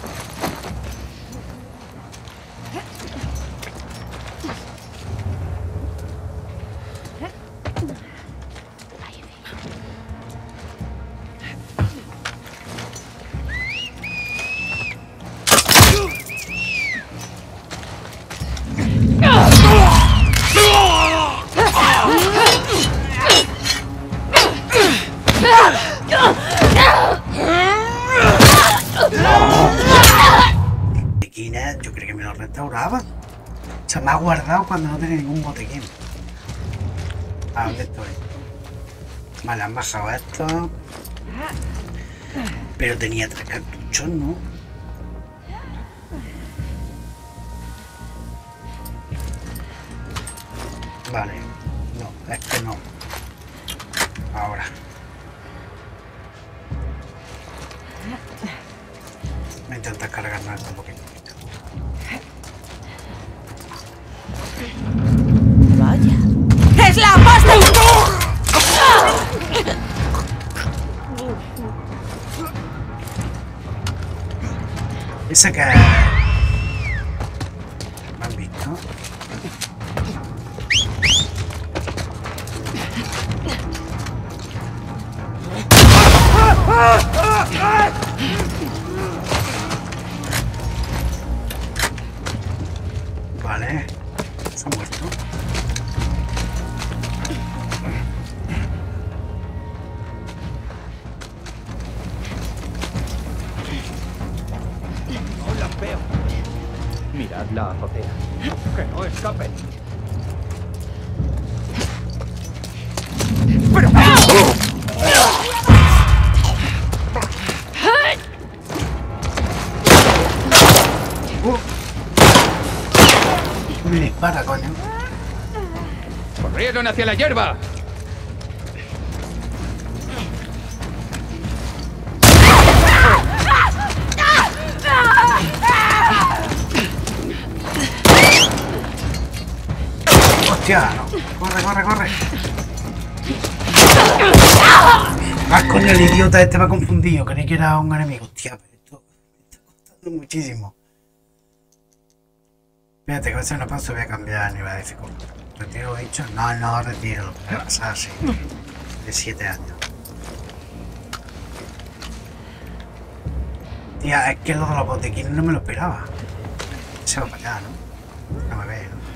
Yo creí que me lo restauraban. Se me ha guardado cuando no tenía ningún botequín. ¿A dónde estoy? Vale, han bajado esto. Pero tenía tres cartuchos, ¿no? Vale. No, es que no. Ahora. Voy a intentar cargarme esto un poquito. Vaya. ¡Es la apóstata! Ese que... ¿Me han visto? Vale. Se ha muerto. No las veo. Mirad la azotea. Que no escapen. ¡Pero! Me dispara, coño. ¡Corrieron hacia la hierba! ¡Hostia! No. ¡Corre, corre, corre! Ah, coño, el idiota este me ha confundido. Creí que era un enemigo. Hostia, pero esto me está costando muchísimo. Espérate, que voy a hacer una pausa y voy a cambiar el nivel de dificultad. ¿Retiro hecho? No, no, retiro. Lo que me ha pasado así. De siete años. Tía, es que lo de los botequines no me lo esperaba. Se va para allá, ¿no? No me ve, ¿no?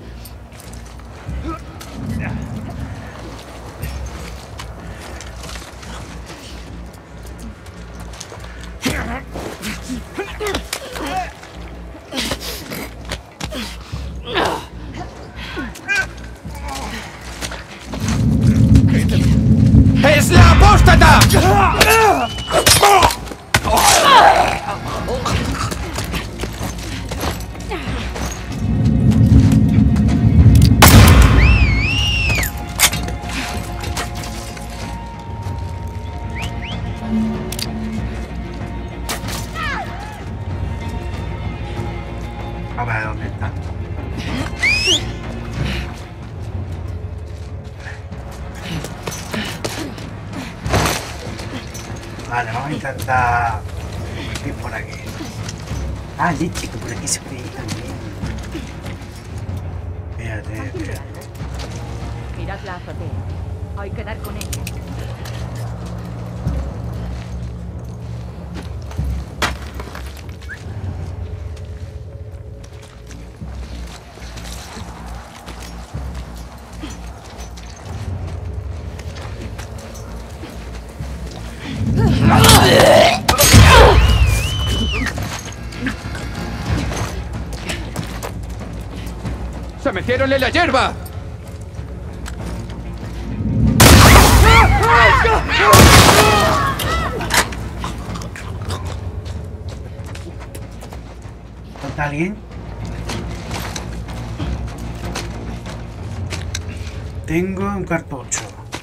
¡Es la apóstata! Vale, vamos a intentar ir por aquí. Ah, leche, que por aquí se puede ir también. Fíjate, fíjate. Mirad la azotea. Hay que dar con ella. ¡Se metieron en la hierba! ¿Falta alguien? Tengo un cartucho.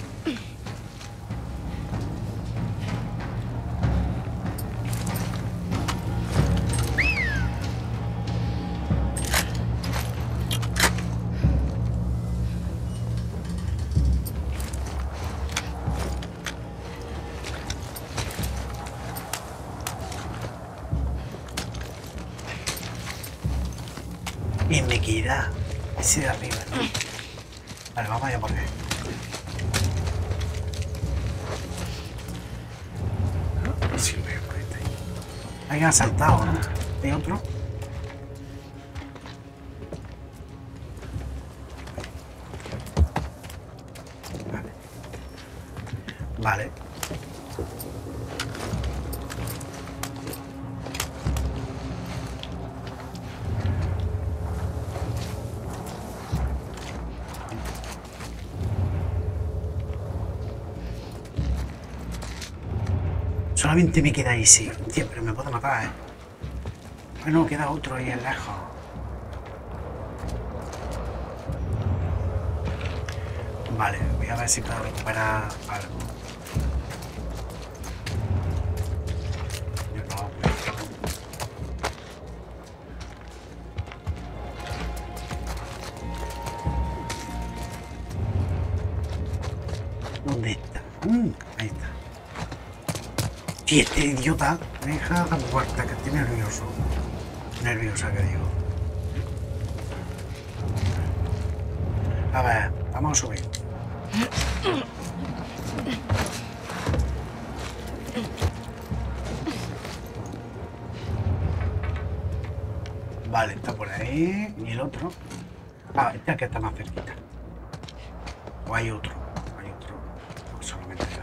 Y me queda ese de arriba, ¿no? Vale, vamos allá por qué. Sí, veo por este. Alguien ha saltado, ¿no? ¿Hay otro? Vale. Vale. Solamente me queda ese. Tío, pero me puedo matar, ¿eh? Bueno, queda otro ahí en lejos. Vale, voy a ver si puedo recuperar algo. Yo no, ¿dónde está? Mm, ahí está. Y este idiota me deja la puerta, que estoy nervioso. Nerviosa, que digo. A ver, vamos a subir. Vale, está por ahí. Y el otro. Ah, este es el que está más cerquita. O hay otro. Hay otro. No, solamente acá.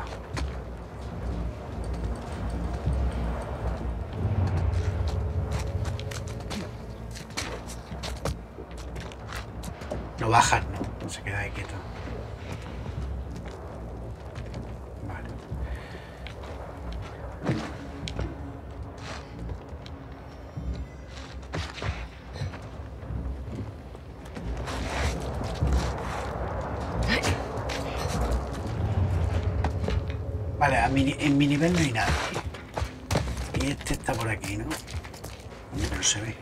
No bajan, no, no se queda ahí quieto. Vale. Vale, a mi, en mi nivel no hay nada. Y este está por aquí, ¿no? No se ve.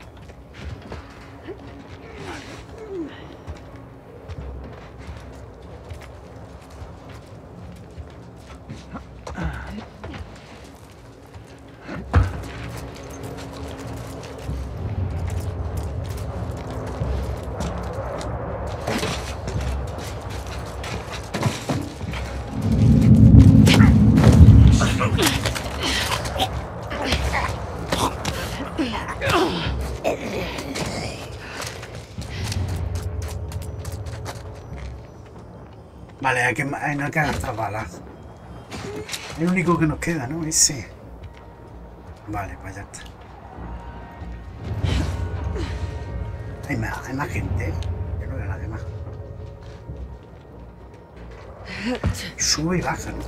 Vale, hay que, hay, no hay que gastar balas. El único que nos queda, ¿no? Ese. Vale, pues ya está. Hay más, hay más gente. Yo no veo a nadie más. Sube y baja, ¿no?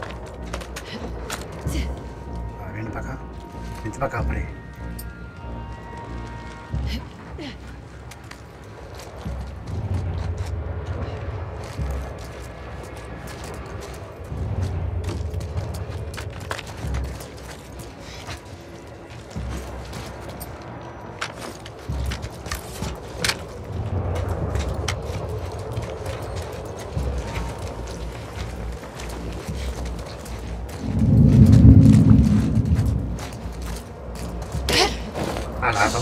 Vale, viene para acá. Vente para acá, hombre.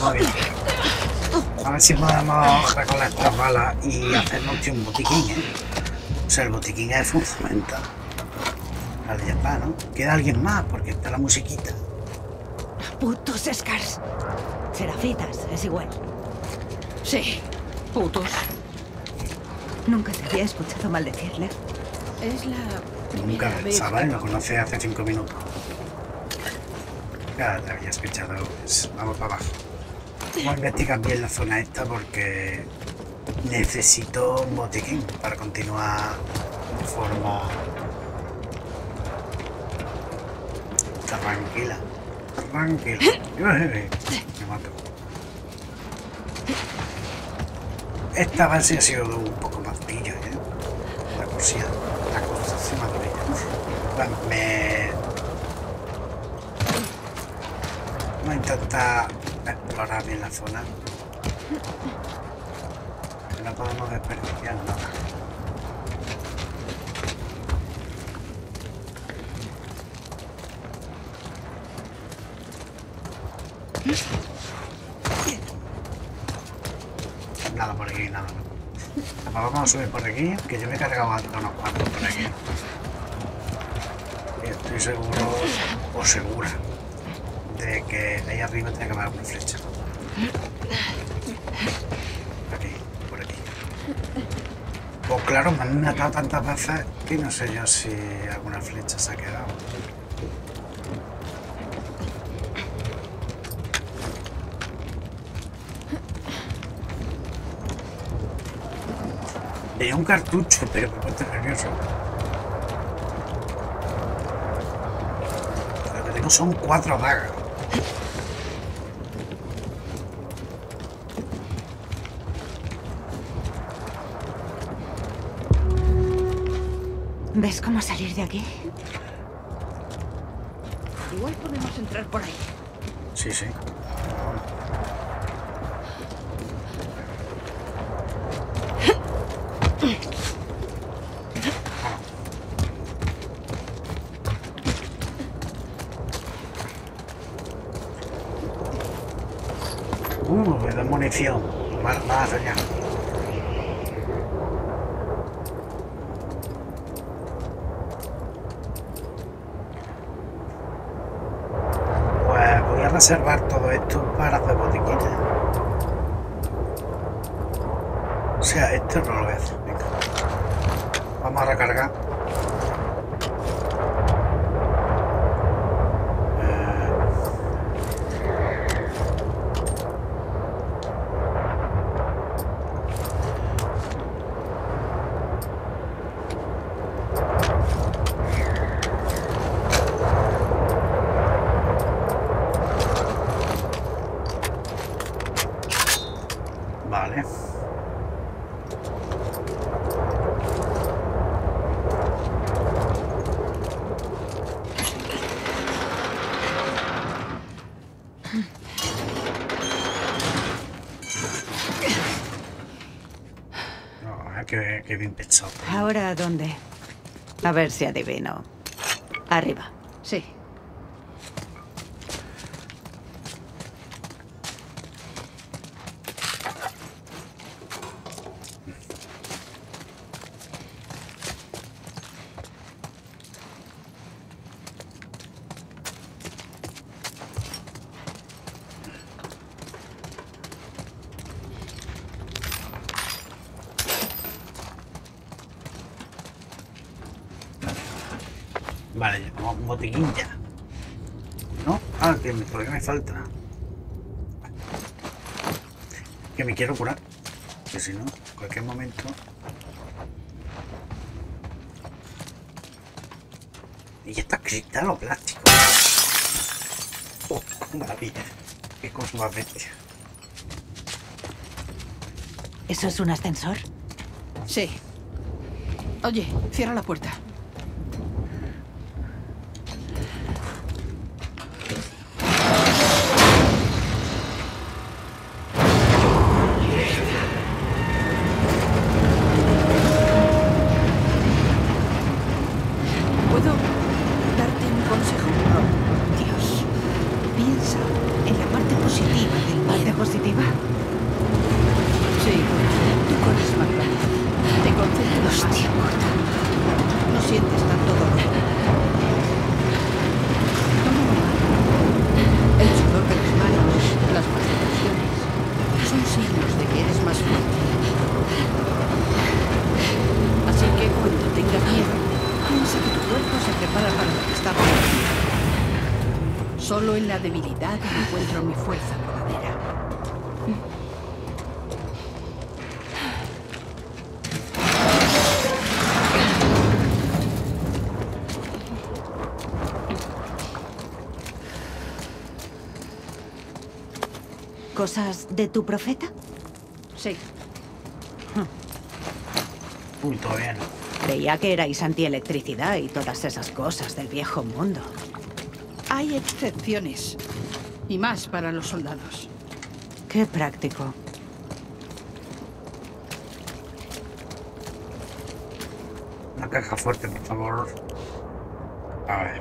Muy bien. A ver si podemos recolectar balas y hacernos tío, un botiquín, ¿eh? O sea, el botiquín es fundamental. Vale, ya está, ¿no? Queda alguien más, porque está la musiquita. Putos Scars. Serafitas, es igual. Sí, putos. Nunca te había escuchado maldecirle. Es la Nunca primera vez pensaba, que- ¿eh? Lo conoce hace cinco minutos. Ya te había escuchado. Pues vamos para abajo. Vamos a investigar bien la zona esta porque necesito un botiquín para continuar de forma tranquila. Tranquila. Me mato. Esta base ha sido un poco más pillo, ¿eh? La cosilla, la cosa se me ha dolido. Bueno, me... Vamos a intentar explorar bien la zona. Que no podemos desperdiciar nada. Nada por aquí, nada. No. Vamos a subir por aquí, que yo me he cargado a unos cuantos por aquí. Y estoy seguro, o segura, de que ahí arriba tiene que haber alguna flecha. Por aquí, por aquí. Pues claro, me han matado tantas veces que no sé yo si alguna flecha se ha quedado. Tenía un cartucho, pero me ponte nervioso. Lo que tengo son cuatro dagas. ¿Ves cómo salir de aquí? Igual podemos entrar por ahí. Sí, sí. Uh, me da munición. Más, más allá. Pues voy a reservar todo esto para hacer botiquines. O sea, esto no lo voy a hacer. Venga. Vamos a recargar. Vale. No, qué, qué bien pensado. ¿Ahora a dónde? A ver si adivino. Arriba. Sí. Vale, ya tenemos un botiquín ya. ¿No? Ah, que me, todavía me falta. Que me quiero curar. Que si no, en cualquier momento... Y ya está cristal o plástico. Oh, qué maravilla. Qué cosa más bestia. ¿Eso es un ascensor? Sí. Oye, cierra la puerta. ¿Puedo darte un consejo? Dios, piensa en la parte positiva del ¿Parte miedo. positiva? Sí, tú corres más rápido. Te concentras más. Hostia puta. No sientes tanto dolor. Tómalo mal. El sudor de las manos, las vacilaciones, son signos de que eres más fuerte. Así que cuando tengas miedo, piensa que tu cuerpo se prepara para lo que está por venir. Solo en la debilidad encuentro mi fuerza verdadera. ¿Cosas de tu profeta? Sí. Punto bien. Creía que erais antielectricidad y todas esas cosas del viejo mundo. Hay excepciones. Y más para los soldados. Qué práctico. Una caja fuerte, por favor. A ver.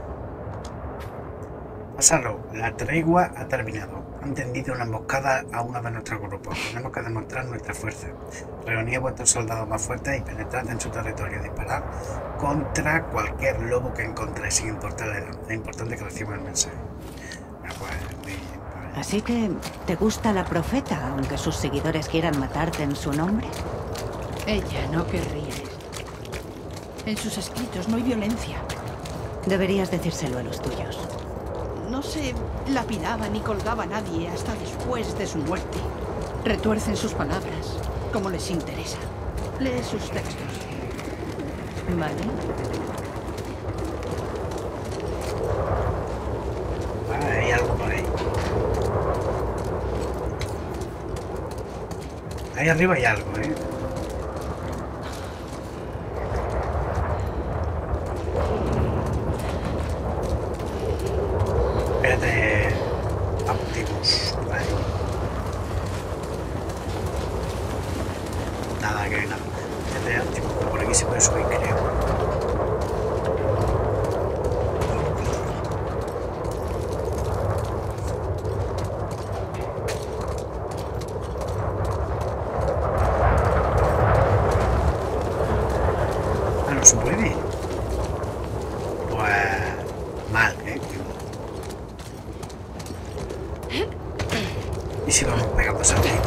Pásalo. La tregua ha terminado. Han tendido una emboscada a uno de nuestros grupos. Tenemos que demostrar nuestra fuerza. Reunid a vuestros soldados más fuertes y penetrad en su territorio. Disparad contra cualquier lobo que encontréis, sin importar la edad. Es importante que reciban el mensaje. Bueno, pues, muy bien, pues. Así que, ¿te gusta la profeta, aunque sus seguidores quieran matarte en su nombre? Ella no querría esto. En sus escritos no hay violencia. Deberías decírselo a los tuyos. No se lapidaba ni colgaba a nadie hasta después de su muerte. Retuercen sus palabras, como les interesa. Lee sus textos. Vale. Vale, hay algo por ahí. Ahí arriba hay algo, ¿eh? Espérate. Optimus. Vale. Nada, que nada. Espérate, Optimus. Por aquí se puede subir, creo. Ah, no se puede. Pues mal, ¿eh? Y si vamos pegando saltito.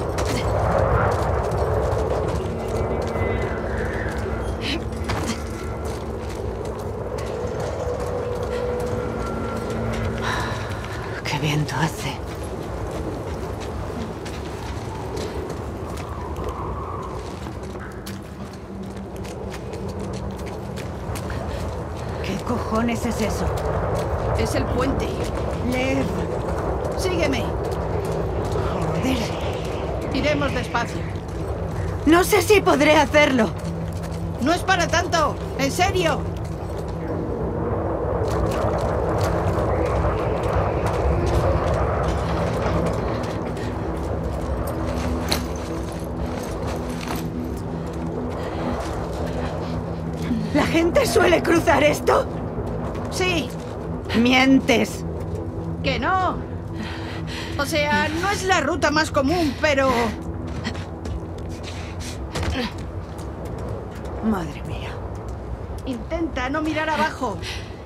Qué viento hace. ¿Qué cojones es eso? Es el puente. Lev. Sígueme. Joder. Iremos despacio. No sé si podré hacerlo. No es para tanto. En serio. ¿La gente suele cruzar esto? Sí. Mientes. Que no. O sea, no es la ruta más común, pero... Madre mía. Intenta no mirar abajo.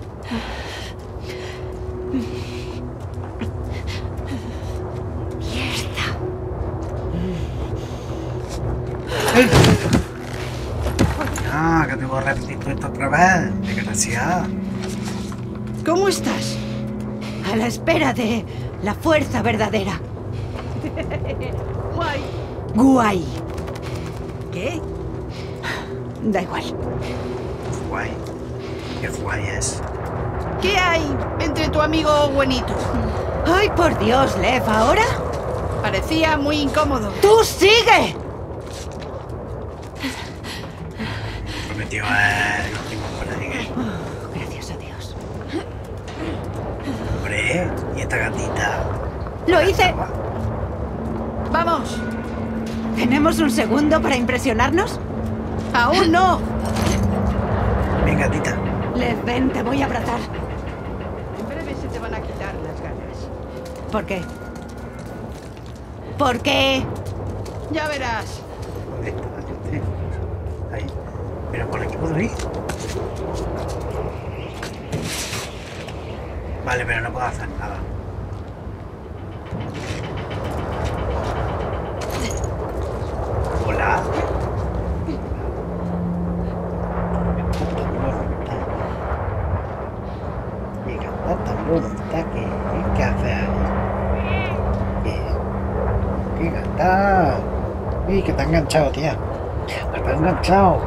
Ah, que tengo que repetir todo esto otra vez. Desgraciado. ¿Cómo estás? A la espera de la fuerza verdadera. Guay. Guay. ¿Qué? Da igual. Guay. Qué guay es. ¿Qué hay entre tu amigo Buenito? ¡Ay, por Dios, Lev! ¿Ahora? Parecía muy incómodo. ¡Tú sigue! Prometió el último para llegar. Oh, gracias a Dios. Hombre, y esta gatita. ¡Lo hice! ¡Vamos! ¿Tenemos un segundo para impresionarnos? ¡Aún no! Ven, gatita. Lev, ven, te voy a abrazar. En breve se te van a quitar las ganas. ¿Por qué? ¿Por qué? Ya verás. ¿Dónde está? Yo te- Ahí. Pero por aquí puedo ir. Vale, pero no puedo hacer nada. Hola. Y cantar tan bonita que ¿qué hace ahí? ¿Qué? ¿Qué cantar? Uy, que te ha enganchado, tía. Que te ha enganchado.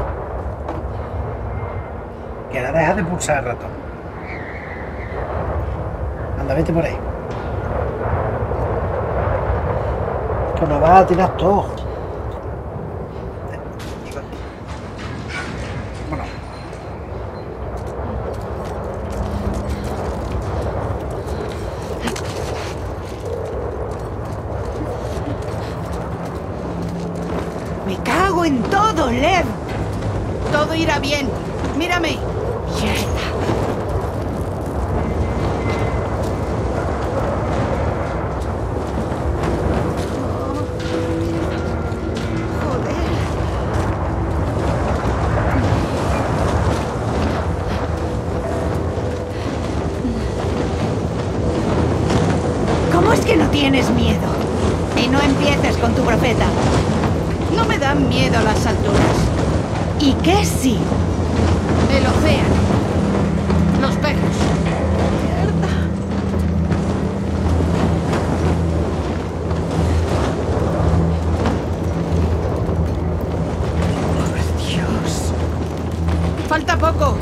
Que la dejas de pulsar el ratón. Anda, vete por ahí. Que nos vas a tirar todo. Bueno. Me cago en todo, Lev. Todo irá bien. Mírame. Mierda. ¿Cómo es que no tienes miedo? Y no empieces con tu profeta. No me dan miedo las alturas. ¿Y qué sí? El océano. Los perros. Mierda. Por Dios. Falta poco.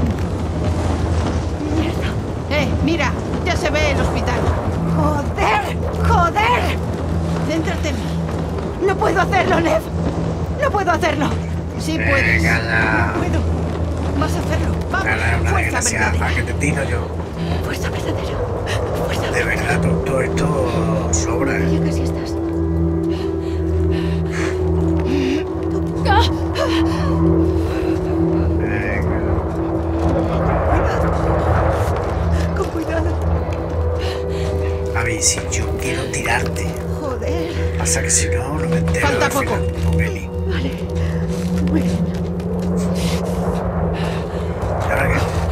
Mierda. Eh, mira, ya se ve el hospital. ¡Joder! ¡Joder! Céntrate en mí. No puedo hacerlo, Lev. No puedo hacerlo. Sí puedes. Venga ya. No puedo. Vas a hacerlo. Vamos. Gana una Fuerza desgraciada, verdadera. que te tiro yo. Fuerza verdadera. Fuerza De verdad, todo, todo esto sobra. ¿eh? Ya casi estás. Venga. Con cuidado. A ver, si yo quiero tirarte. Joder. Pasa que si no, no me entero. Falta al poco. final, tu peli. Vale. Muy bien. ¿Y ahora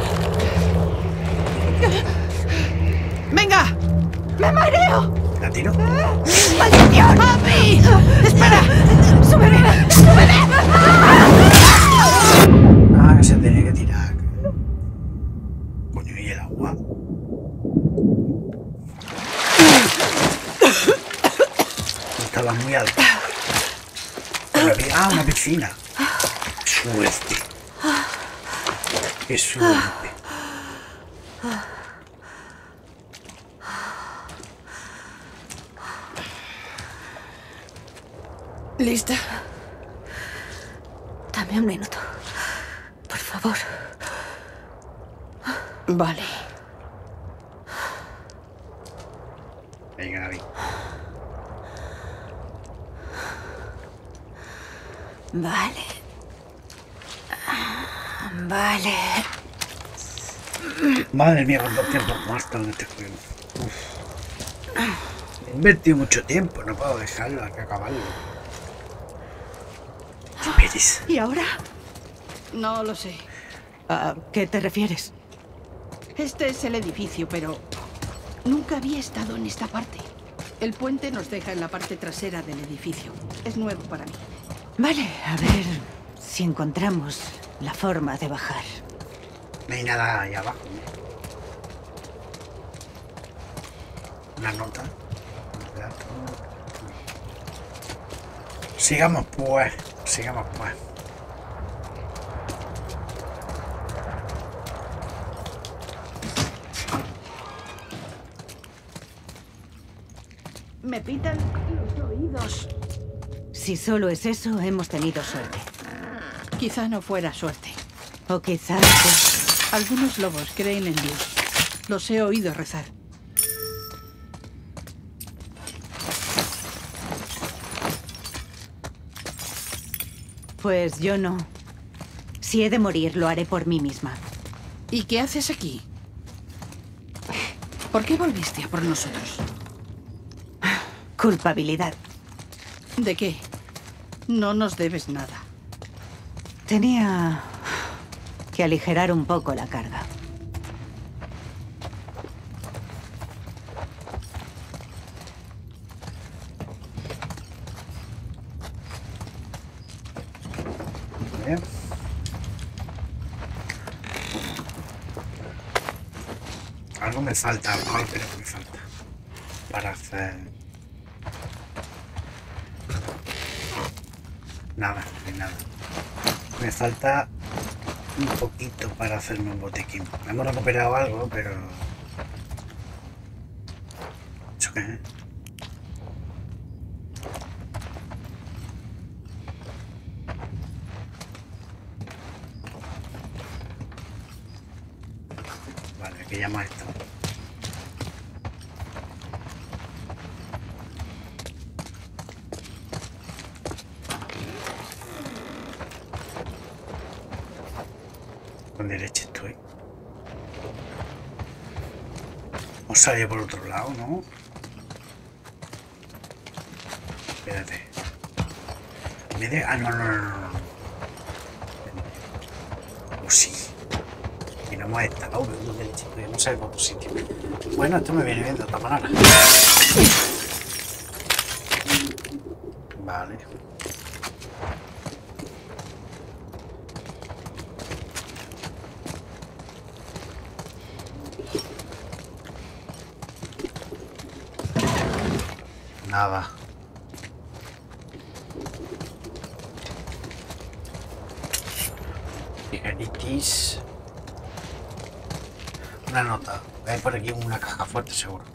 qué? ¡Venga! ¡Me mareo! ¿La tiro? ¡Maldición! ¡Papi! ¡Espera! ¡Súbeme! ¡Súbeme! Ah, que se tenía que tirar. Coño, y el agua. Estaba muy alto. Una pi- ah, una piscina. Suerte. Qué suerte. ¿Lista? Dame un minuto. Por favor. Vale. Venga, Gaby. Vale. Vale. Madre mía, cuánto tiempo muerto en este juego. Uf. He invertido mucho tiempo, no puedo dejarlo, hay que acabarlo. Qué pereza. ¿Y ahora? No lo sé. ¿A qué te refieres? Este es el edificio, pero nunca había estado en esta parte. El puente nos deja en la parte trasera del edificio. Es nuevo para mí. Vale, a ver si encontramos la forma de bajar. No hay nada ahí abajo, ¿no? Una nota. Un dato. Sigamos pues. Sigamos pues. Me pitan los oídos. Si solo es eso, hemos tenido suerte. Quizá no fuera suerte. O quizás... sí. Algunos lobos creen en Dios. Los he oído rezar. Pues yo no. Si he de morir, lo haré por mí misma. ¿Y qué haces aquí? ¿Por qué volviste a por nosotros? Culpabilidad. ¿De qué? No nos debes nada. Tenía que aligerar un poco la carga. Bien. Algo me falta, algo que me falta para hacer nada, ni nada. Me falta un poquito para hacerme un botiquín. Hemos recuperado algo, pero ¿eso qué es? Vale, que llama esto. Con derecha estoy. O sale por otro lado, ¿no? Espérate. Me de... Ah, no, no, no, no. O sí. Y no hemos estado. Oh, con derecha estoy. No sale por otro sitio. Bueno, esto me viene bien de otra manera. Vale. Nada. Tijeritis. Una nota. Hay por aquí una caja fuerte seguro.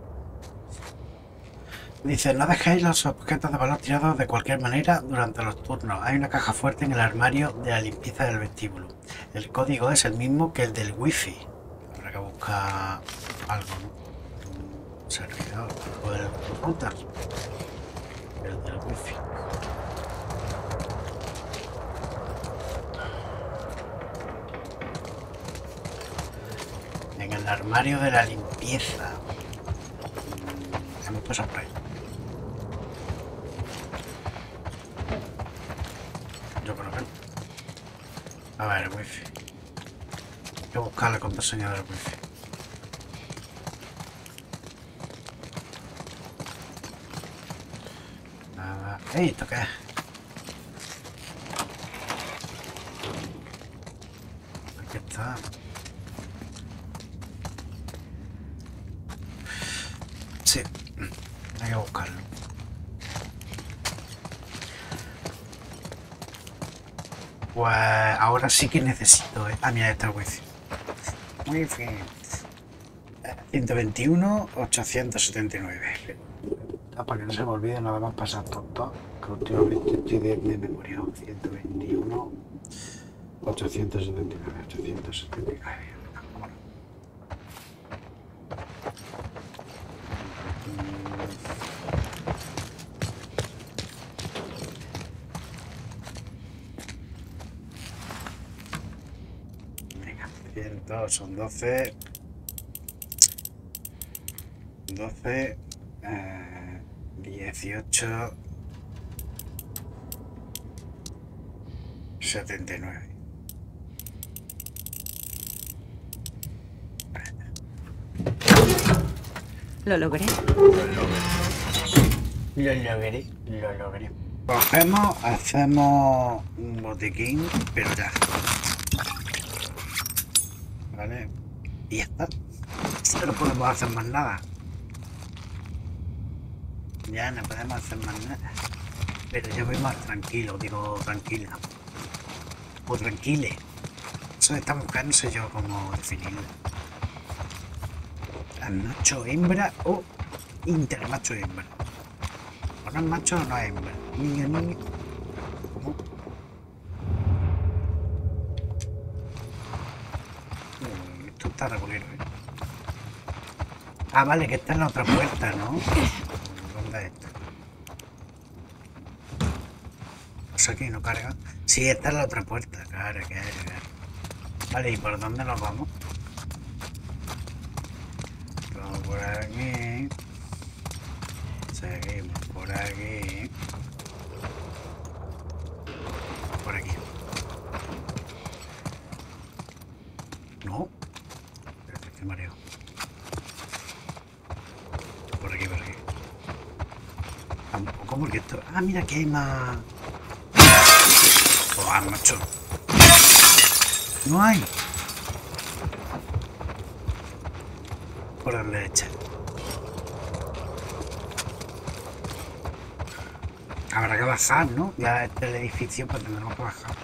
Dice, no dejéis los objetos de valor tirados de cualquier manera durante los turnos. Hay una caja fuerte en el armario de la limpieza del vestíbulo. El código es el mismo que el del wifi. Habrá que buscar algo, ¿no? Servidor o el router, el del wifi. En el armario de la limpieza. Hemos pasado por ahí. Yo creo que no. A ver, el wifi. Hay que buscar la contraseña del wifi. Hey, ¿esto qué es? Aquí está. Sí, hay que buscarlo. Pues ahora sí que necesito, ¿eh? Ah, mira, está el wifi. Wifi. ciento veintiuno, ochocientos setenta y nueve. Para que no se me olvide nada más pasar tonto, que últimamente estoy de, de memoria. ciento veintiuno, ochocientos setenta y nueve, ochocientos setenta y nueve. Venga, cien, son doce. doce. Eh, dieciocho, setenta y nueve. Lo logré. Lo logré, lo logré. Cogemos, hacemos un botiquín, pero ya. Vale. Y ya está. No podemos hacer más nada. Ya no podemos hacer más nada. Pero yo voy más tranquilo, digo tranquila. O tranquile. Eso de esta mujer no sé yo cómo definirlo. Macho hembra o intermacho hembra. O no es macho o no es hembra. Niño, niño. ¿Cómo? Esto está regulero, ¿eh? Ah, vale, que está en la otra puerta, ¿no? ¿Dónde está? O sea que no carga. Sí, está en la otra puerta. Claro, claro, claro. Vale, ¿y por dónde nos vamos? Vamos por aquí. Seguimos por aquí. estoy mareado. Por aquí, por aquí. Tampoco porque esto... Ah, mira que hay más... ¡Oh, macho! No hay. Por la derecha. Habrá que bajar, ¿no? Ya este es el edificio, pues tendremos que bajar.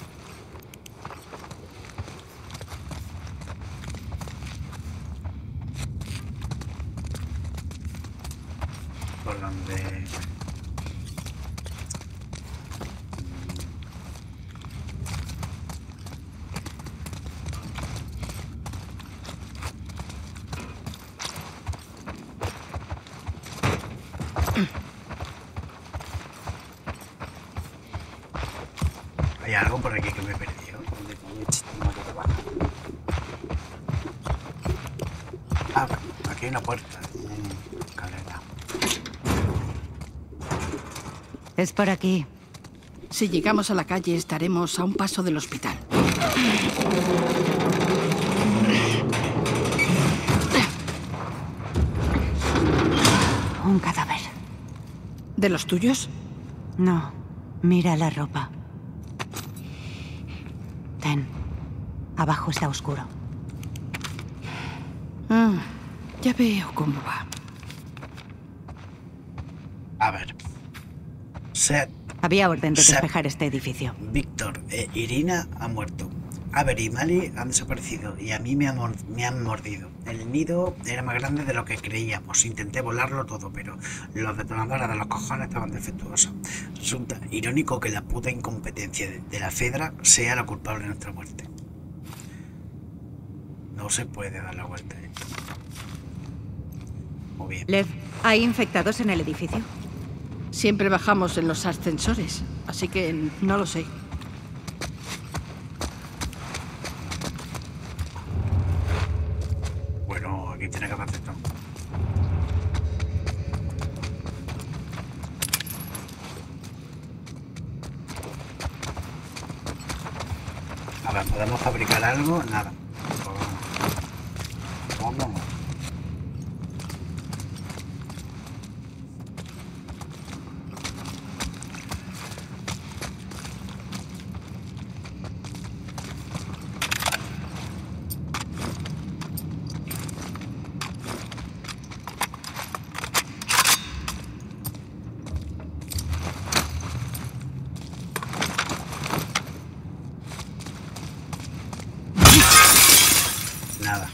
Por donde... Hay algo por aquí que me he perdido. Ah, aquí hay una puerta. Escalera. Es por aquí. Si llegamos a la calle, estaremos a un paso del hospital. Un cadáver. ¿De los tuyos? No. Mira la ropa. Ten. Abajo está oscuro. Ah, ya veo cómo va. A ver. Set. Había orden de Set. despejar este edificio. Víctor e Irina han muerto. Aber y Mali han desaparecido y a mí me, han me han mordido. El nido era más grande de lo que creíamos. Intenté volarlo todo, pero los detonadores de los cojones estaban defectuosos. Resulta irónico que la puta incompetencia de, de la Fedra sea la culpable de nuestra muerte. No se puede dar la vuelta a esto. Muy bien. Lev, ¿hay infectados en el edificio? Siempre bajamos en los ascensores, así que no lo sé. Bueno, aquí tiene que hacer todo. A ver, ¿podemos fabricar algo? Nada. Vamos. Nada.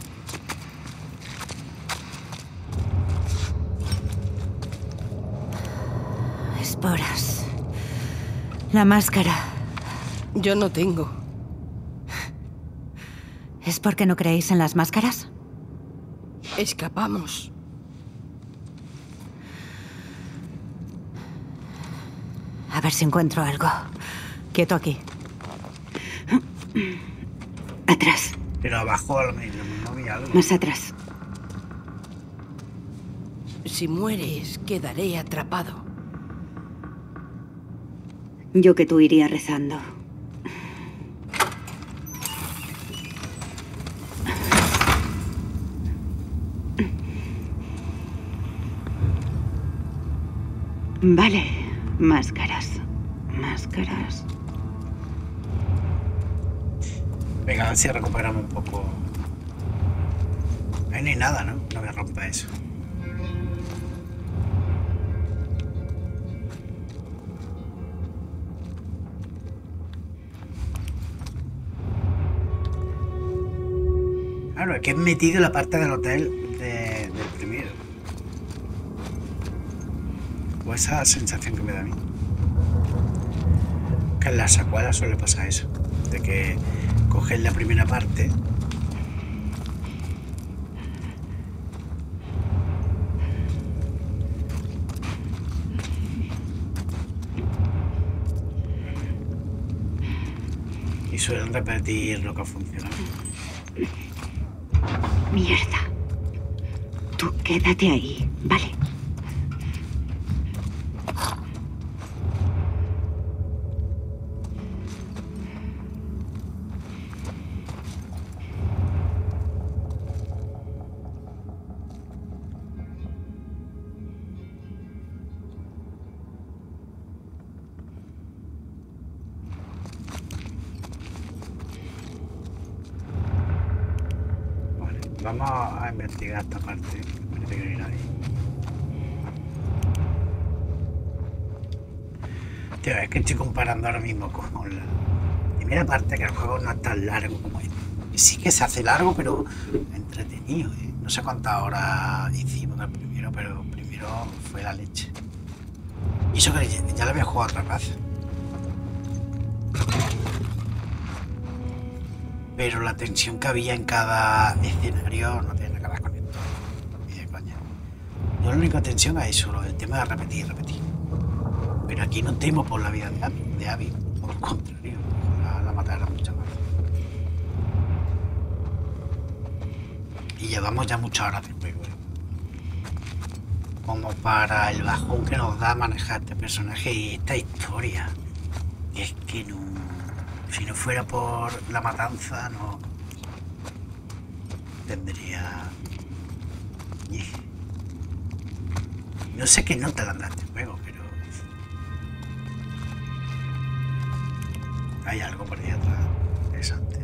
Esporas. La máscara. Yo no tengo. ¿Es porque no creéis en las máscaras? Escapamos. A ver si encuentro algo. Quieto aquí. Atrás. Pero abajo a lo mejor no había algo. Más atrás. Si mueres, quedaré atrapado. Yo que tú iría rezando. Vale, máscaras. Máscaras. Venga, a ver si recuperamos un poco. Ahí no hay nada, ¿no? No me rompa eso. Claro, es que he metido la parte del hotel de, del primero. O esa sensación que me da a mí. Que en las secuelas suele pasar eso. De que coges la primera parte y suelen repetir lo que ha funcionado. Mierda. Tú quédate ahí, ¿vale? Vamos a investigar esta parte. Parece que no hay nadie. Tío, es que estoy comparando ahora mismo con la primera parte, que el juego no es tan largo como este. Sí que se hace largo, pero entretenido, ¿eh? No sé cuántas horas hicimos el primero, pero el primero fue la leche. Y eso que ya, ya lo había jugado otra vez. Pero la tensión que había en cada escenario no tiene nada que ver con esto. Ni de coña. Yo la única tensión es solo el tema de repetir y repetir. Pero aquí no temo por la vida de Abby, de Abby. Por el contrario, la, la matará muchas veces. Y llevamos ya muchas horas de juego, ¿eh? Como para el bajón que nos da manejar este personaje y esta historia. Es que no... Si no fuera por la matanza, no... Tendría... No sé qué nota le han dado a este juego, pero... Hay algo por ahí atrás interesante.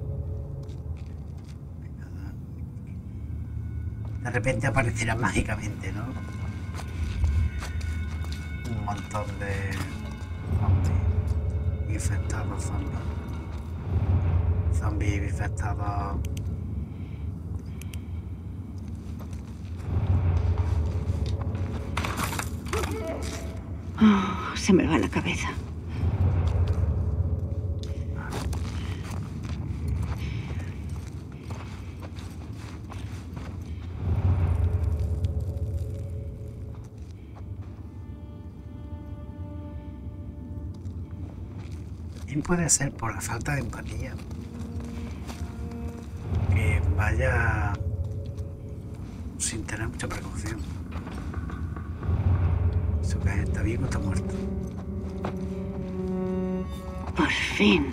De repente aparecerá mágicamente, ¿no? Un montón de zombies infectados, zombies. Zombies infectados. Oh, se me va la cabeza. Bien puede ser por la falta de empatía. Que vaya sin tener mucha precaución. Eso que está vivo, está muerto. Por fin.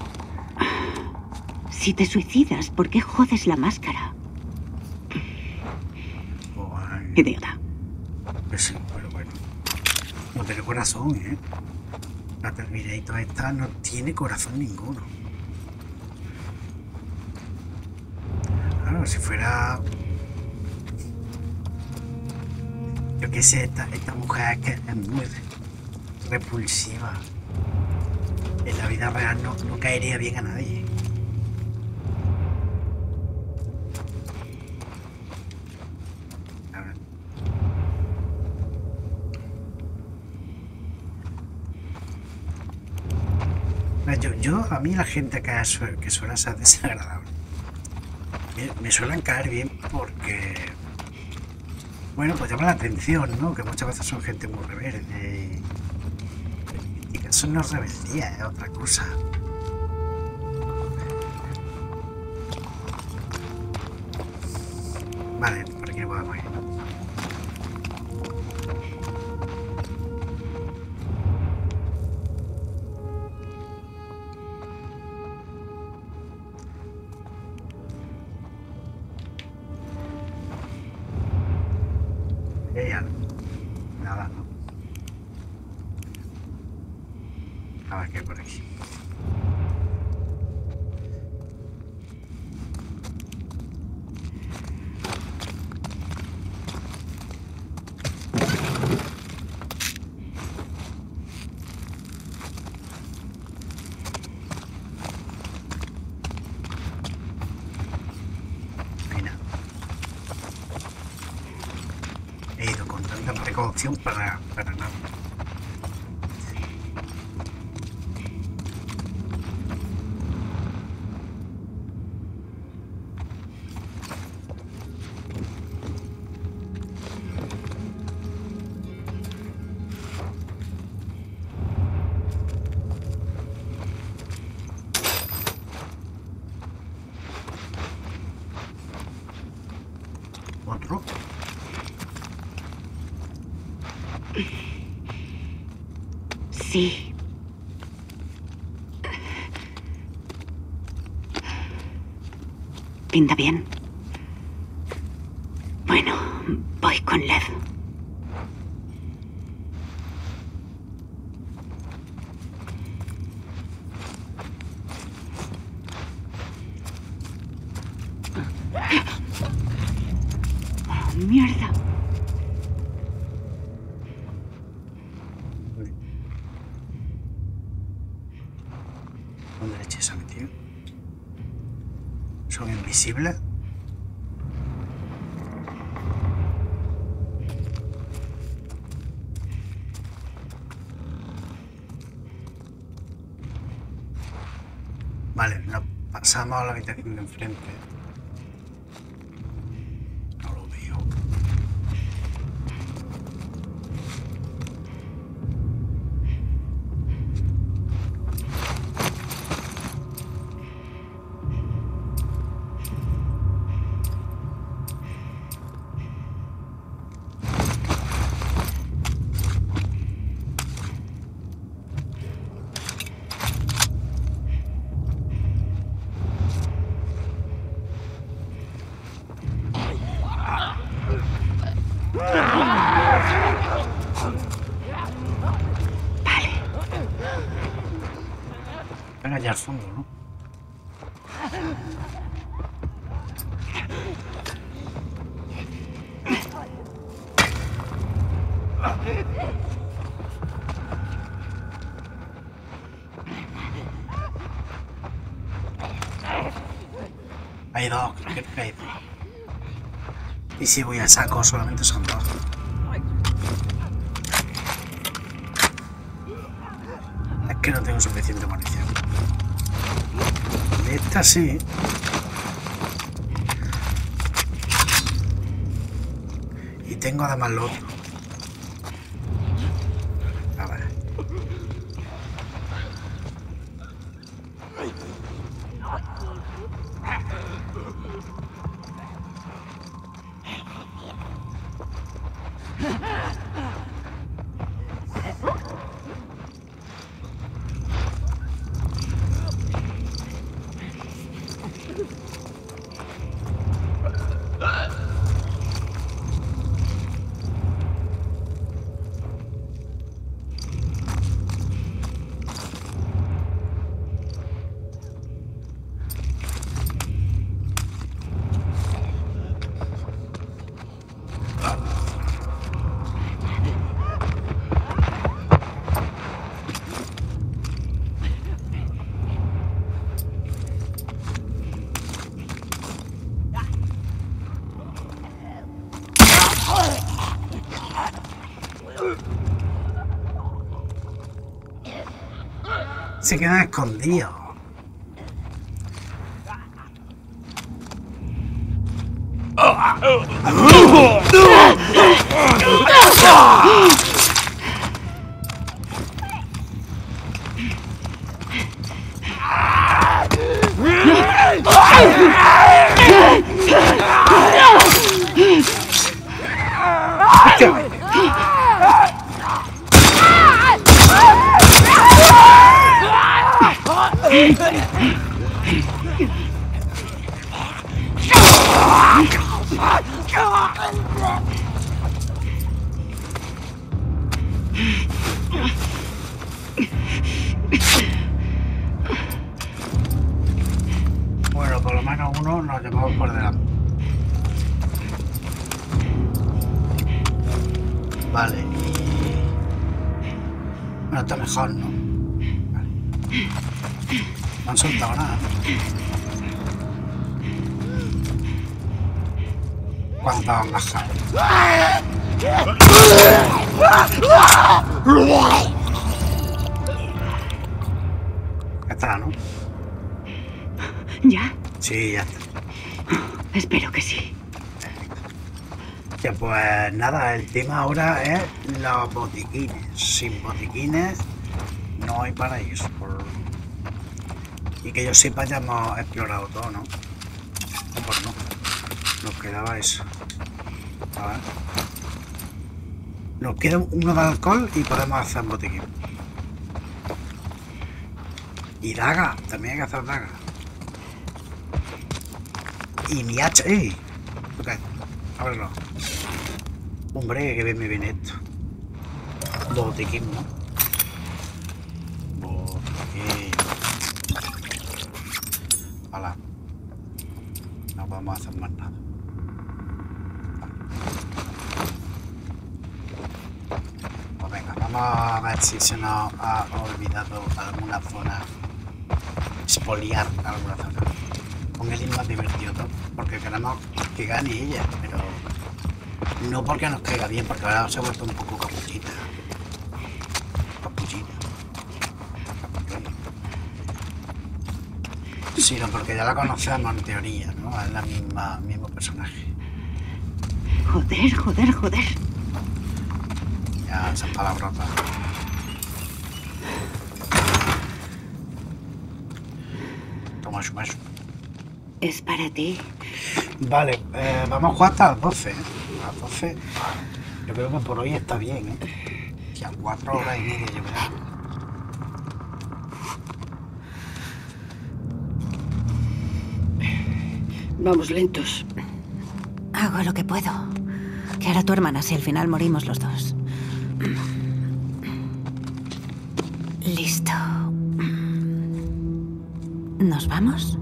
Si te suicidas, ¿por qué jodes la máscara? Ay, Idiota. pues sí, pero bueno. No tiene corazón, ¿eh? La Terminator esta no tiene corazón ninguno. Claro, si fuera... Yo qué sé, esta, esta mujer es que es muy repulsiva. En la vida real no, no caería bien a nadie. A ver. Yo, yo, a mí la gente que, suele, que suele ser desagradable, me, me suelen caer bien porque, bueno, pues llama la atención, ¿no? Que muchas veces son gente muy rebelde. Y que eso no es rebeldía, es otra cosa. Vale, por aquí podemos ir. Hay algo. Nada, ¿no? A ver qué hay por aquí. He ido con tanta precaución para, para nada. ¿Otro? Sí. Pinta bien. Bueno, voy con Lev. mierda! ¿Dónde leche se ha metido? ¿Son invisibles? Vale, nos pasamos a la habitación de enfrente. No lo veo. Allá al fondo, ¿no? Hay dos, creo que hay dos. Y si voy a saco, solamente son dos. Es que no tengo suficiente munición. Esta sí. Y tengo además lo otro. A ver. Se quedan escondidos. Bueno, por lo menos uno nos llevamos por delante. Vale, y... bueno, está mejor, ¿no? Vale. No han soltado nada. ¿Cuánto han bajado? Está, ¿no? ¿Ya? Sí, ya está. Espero que sí. Ya, pues nada, el tema ahora es los botiquines. Sin botiquines no hay paraíso. Por... y que yo sepa ya hemos explorado todo, ¿no? O por no. Nos quedaba eso. A ver. Nos queda uno de alcohol y podemos hacer botiquín. Y daga, también hay que hacer daga. Y mi hacha, ¡eh! Ok, ábrelo. Hombre, que bien me viene esto. Botiquín, ¿no? Botiquín. Hola. No vamos a hacer más nada. Vale. Pues venga, vamos a ver si se nos ha olvidado alguna zona. Expoliar alguna zona. Con el más divertido todo, porque queremos que gane ella, pero no porque nos caiga bien, porque ahora se ha vuelto un poco capuchita. Capuchita. Sino porque ya la conocemos en teoría, ¿no? Es la misma, mismo personaje. Joder, joder, joder. Ya esas palabrotas. Toma su beso. Es para ti. Vale, eh, vamos a jugar hasta las doce. ¿eh? A las doce. Yo creo que por hoy está bien, ¿eh? Ya cuatro horas y media llevará. Vamos lentos. Hago lo que puedo. ¿Qué hará tu hermana si al final morimos los dos? Listo. ¿Nos vamos?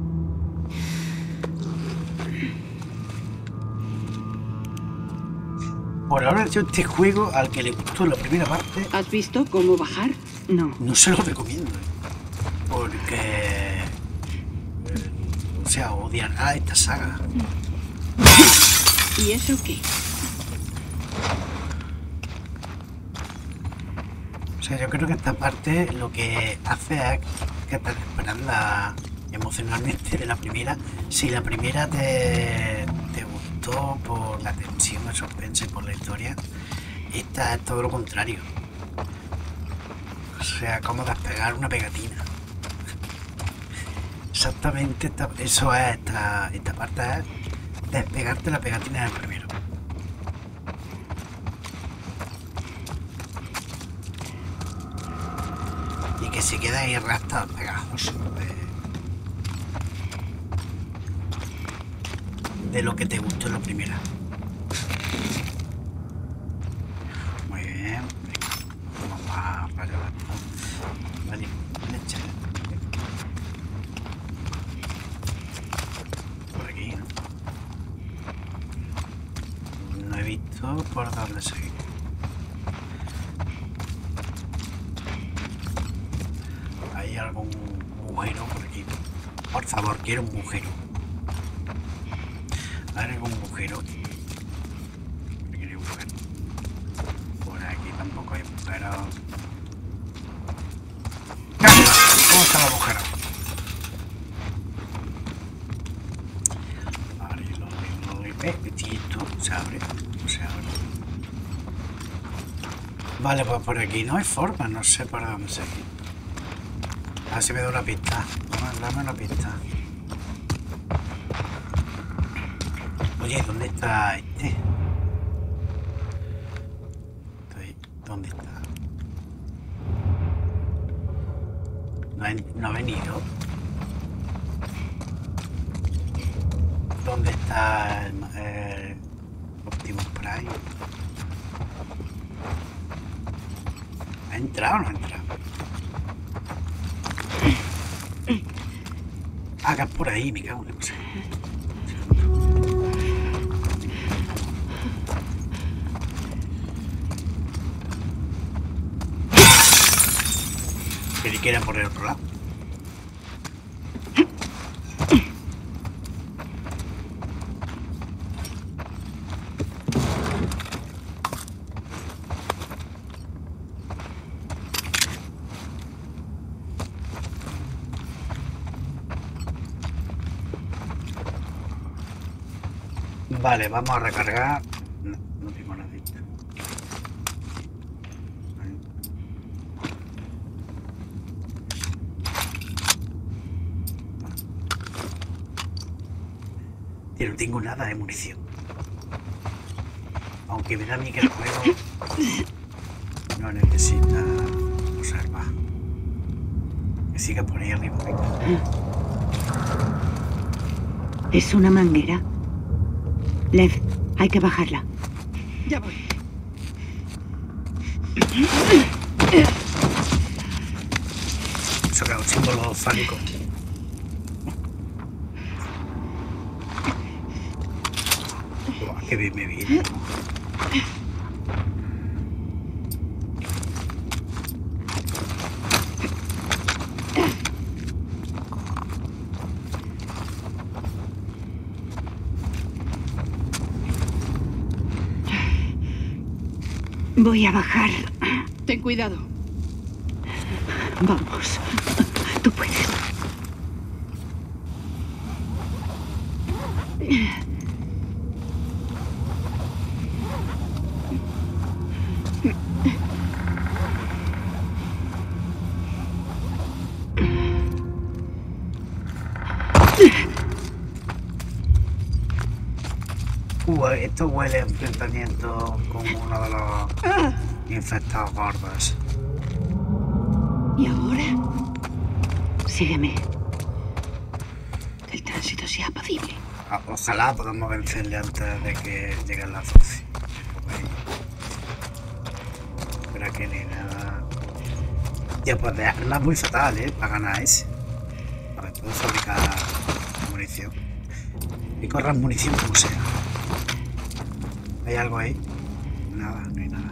Por ahora yo este juego, al que le gustó la primera parte... ¿Has visto cómo bajar? No. No se lo recomiendo. Porque... eh, o sea, odiará esta saga. ¿Y eso qué? O sea, yo creo que esta parte lo que hace es que estás esperando emocionalmente de la primera. Si la primera te, te gustó por la tensión, el suspense, por la historia, esta es todo lo contrario. O sea, como despegar una pegatina. Exactamente, esta, eso es, esta, esta parte es despegarte la pegatina del primero. Y que se queda ahí rastro pegajoso de, de lo que te gustó en la primera. Muy bien. Vamos a rayar esto. Vale, leche. Por aquí, ¿no? No he visto por dónde seguir. ¿Hay algún agujero por aquí? Por favor, quiero un agujero. ¿Hay algún agujero? Quiero un agujero. Por aquí tampoco hay agujero. ¿Cómo está el agujero? Abrirlo, abrirlo, petito. Se abre, se abre. Vale, pues por aquí no hay forma, no sé por dónde seguir. A ver si me da una pista. Vamos, dame una pista. Oye, ¿dónde está este? Estoy... ¿Dónde está? No ha, no ha venido. ¿Dónde está el, el Optimus Prime? ¿Ha entrado o no ha entrado? Hagas por ahí, me cago en la cosa. Creí que era por el otro lado. Vale, vamos a recargar. No, no tengo nada de esto. Tío, no tengo nada de munición. Aunque me da a mí que el juego no necesita observar. Que siga por ahí arriba. Venga. Es una manguera. Lev, hay que bajarla. Ya voy. Eso que es un símbolo fálico. Oh, Que bien me viene. Voy a bajar. Ten cuidado. Vamos. Tú puedes. Uh, esto huele a enfrentamiento con uno de los infectados gordos. ¿Y ahora? Sígueme. Que el tránsito sea apacible. Ah, ojalá podamos vencerle antes de que lleguen las doce. Pero aquí ni nada. Ya pues de armas muy fatal, ¿eh? Para ganar ese. A ver, puedo fabricar munición. Y corran munición como sea. ¿Hay algo ahí? Nada, no hay nada.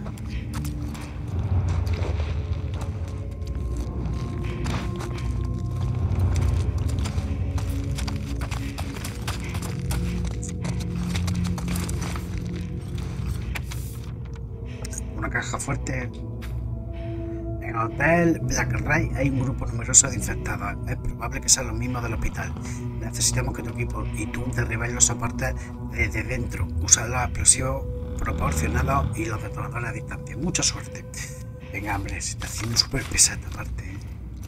Una caja fuerte. En el hotel Black Ray hay un grupo numeroso de infectados. Es probable que sean los mismos del hospital. Necesitamos que tu equipo y tú derribáis los soportes desde dentro. Usa los explosivos proporcionados y los detonadores a distancia. Mucha suerte. Venga, hombre, se está haciendo súper pesada esta parte. ¿eh?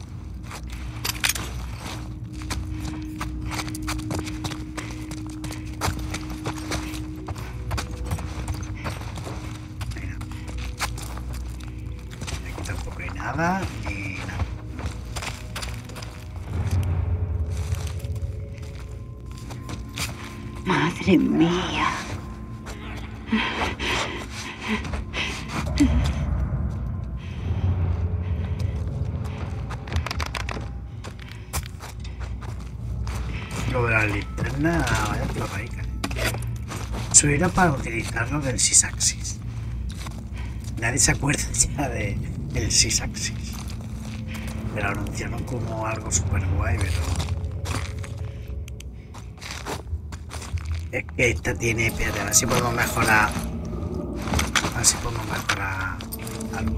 Mira. Aquí tampoco hay nada ni nada. Madre mía. Lo de la linterna, vaya clavaica. Eso era para utilizarlo del Sysaxis. Nadie se acuerda ya de el Sysaxis. Me lo anunciaron como algo súper guay, pero... Es que esta tiene... Espérate, a ver si podemos mejorar... A ver si podemos mejorar algo.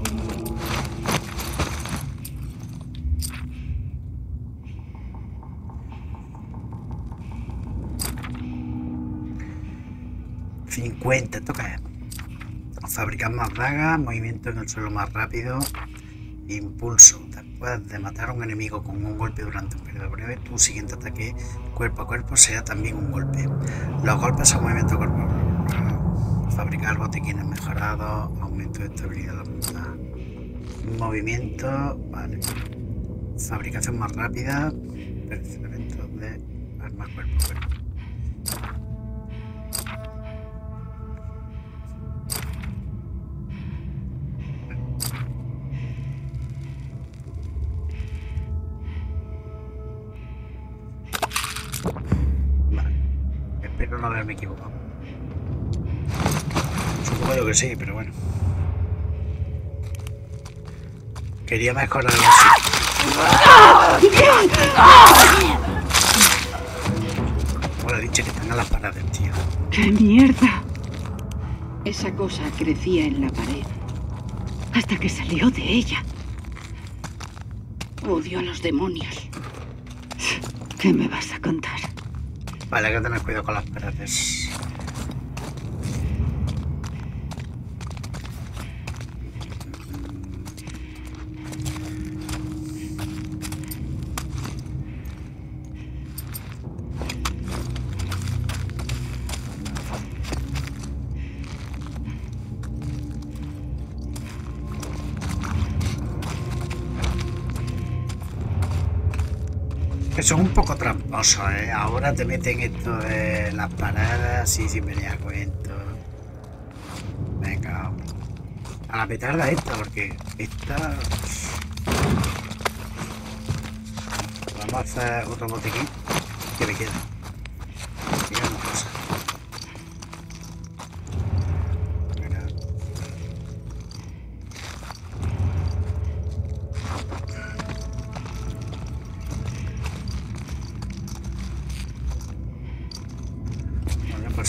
cincuenta, toca. Fabricar más dagas, movimiento en el suelo más rápido, impulso. Después de matar a un enemigo con un golpe durante un periodo breve, tu siguiente ataque cuerpo a cuerpo sea también un golpe. Los golpes son movimiento cuerpo a cuerpo. Fabricar botiquines mejorados, aumento de estabilidad de la punta. Movimiento, vale. Fabricación más rápida, perfeccionamiento de armas cuerpo a cuerpo. Espero no haberme equivocado. Supongo yo que sí, pero bueno. Quería mejorar así. Bueno, he dicho que tenga las paradas, tío. ¡Qué mierda! Esa cosa crecía en la pared. Hasta que salió de ella. Odio a los demonios. ¿Qué me vas a contar? Vale, hay que tener cuidado con las paredes. Eso es un poco tramposo, ¿eh? Ahora te meten esto de las paradas y sin venir a cuento. Venga, a la petarda esta, porque esta... Vamos a hacer otro botiquín que me queda. Mira una cosa.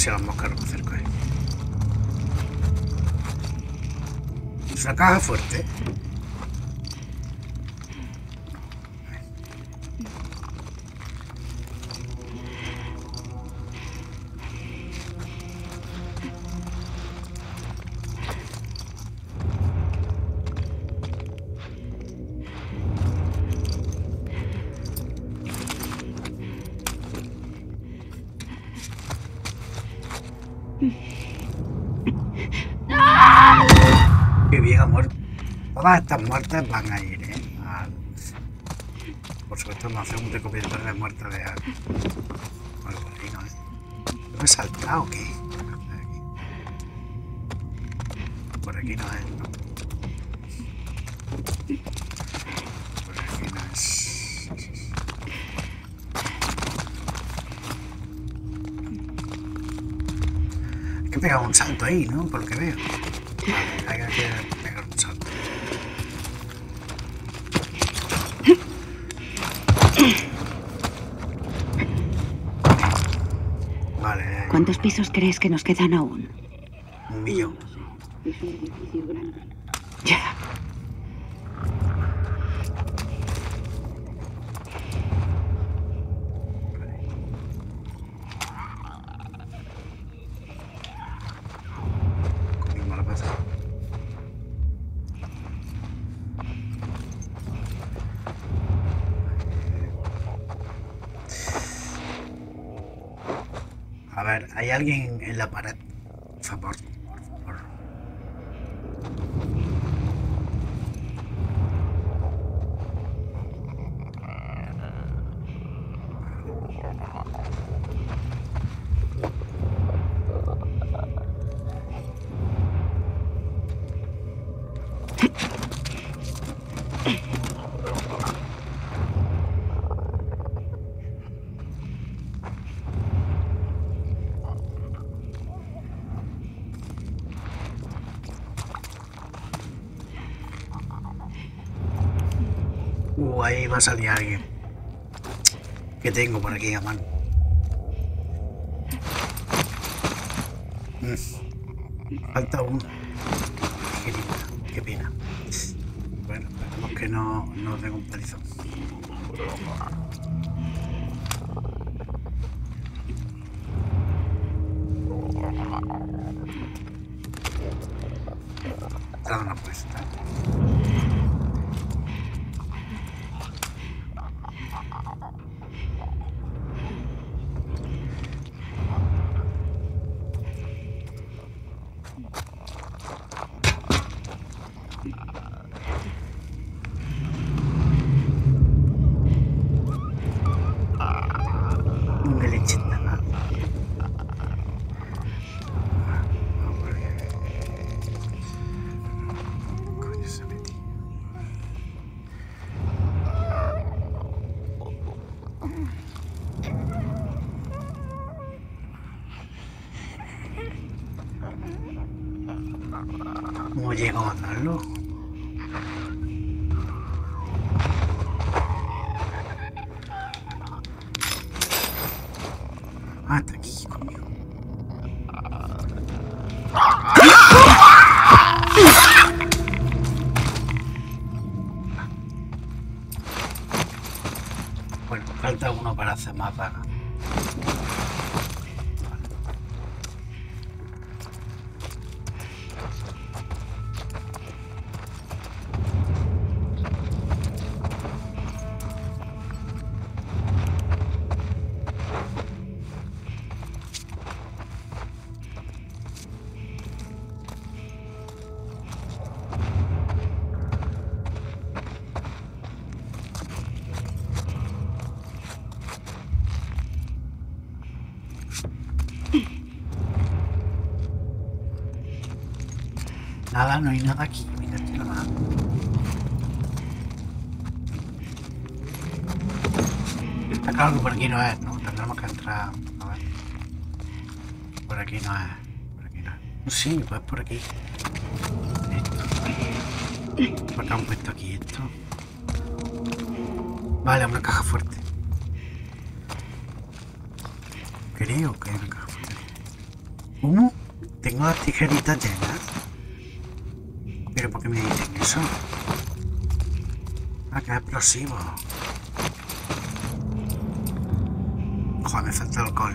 si las moscas no me acerco ahí. Es una caja fuerte. Qué bien, amor. Todas estas muertes van a ir, ¿eh? Al... Por supuesto, no hace un recopilatorio de muertes de algo. Bueno, por aquí no es. ¿Me he saltado o qué? Por aquí no es, ¿no? Por aquí no es. Hay que pegar un salto ahí, ¿no? Por lo que veo. Vale, hay que pegar un salto. Vale. ¿Cuántos pisos crees que nos quedan aún? Un millón. Ya. A ver, ¿hay alguien en la pared? Por favor, por favor. Uh, ahí va a salir alguien. Que tengo por aquí a mano. Mm. Falta uno. Qué linda, qué pena. Bueno, esperemos que no, no tenga un palizón. Dado una apuesta. Una lechita. Coño se metió. ¿Cómo llego a matarlo? Ah, está aquí conmigo. Bueno, falta uno para hacer más vaga. Nada, no hay nada aquí. Mira, estoy la mano. Está claro que por aquí no es, ¿no? Tendremos que entrar. A ver. Por aquí no es. Por aquí no es. Sí, pues por aquí. Esto. ¿Por qué han puesto aquí esto? Vale, una caja fuerte. Creo que hay una caja fuerte. ¿Cómo? Tengo las tijeritas llenas. ¿Pero por qué me dicen eso? Ah, que es explosivo. Joder, me falta alcohol.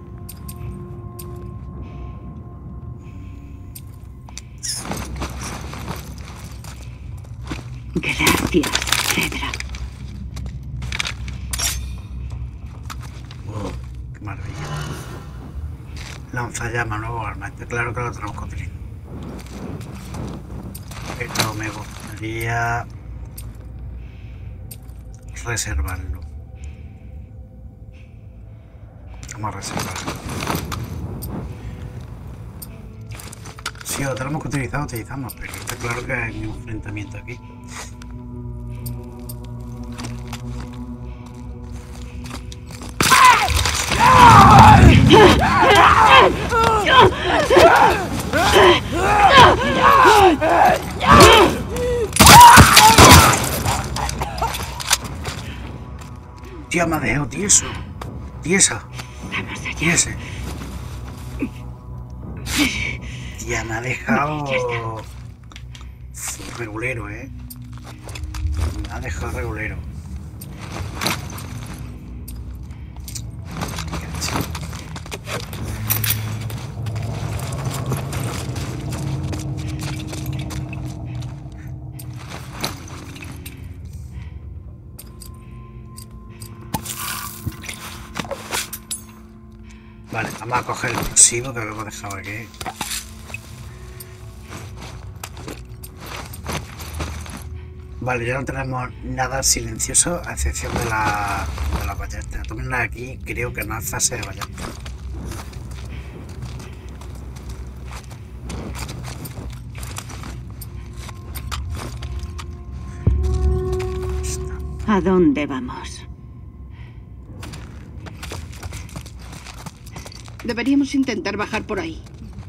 Gracias, Cedra. Oh, qué maravilla. Lanzallamas, nuevo arma. Está claro que lo tenemos que utilizar. Pero me gustaría reservarlo. Vamos a reservarlo. Si lo tenemos que utilizar, utilizamos, pero está claro que hay un enfrentamiento aquí. Tía, me ha dejado tieso. Tiesa. Tiese. Tía, me ha dejado regulero, eh. Me ha dejado regulero. Vale, vamos a coger el explosivo que lo hemos dejado aquí. Vale, ya no tenemos nada silencioso a excepción de la, de la ballesta. Tomen aquí, creo que no es fase de ballesta. ¿A dónde vamos? Deberíamos intentar bajar por ahí.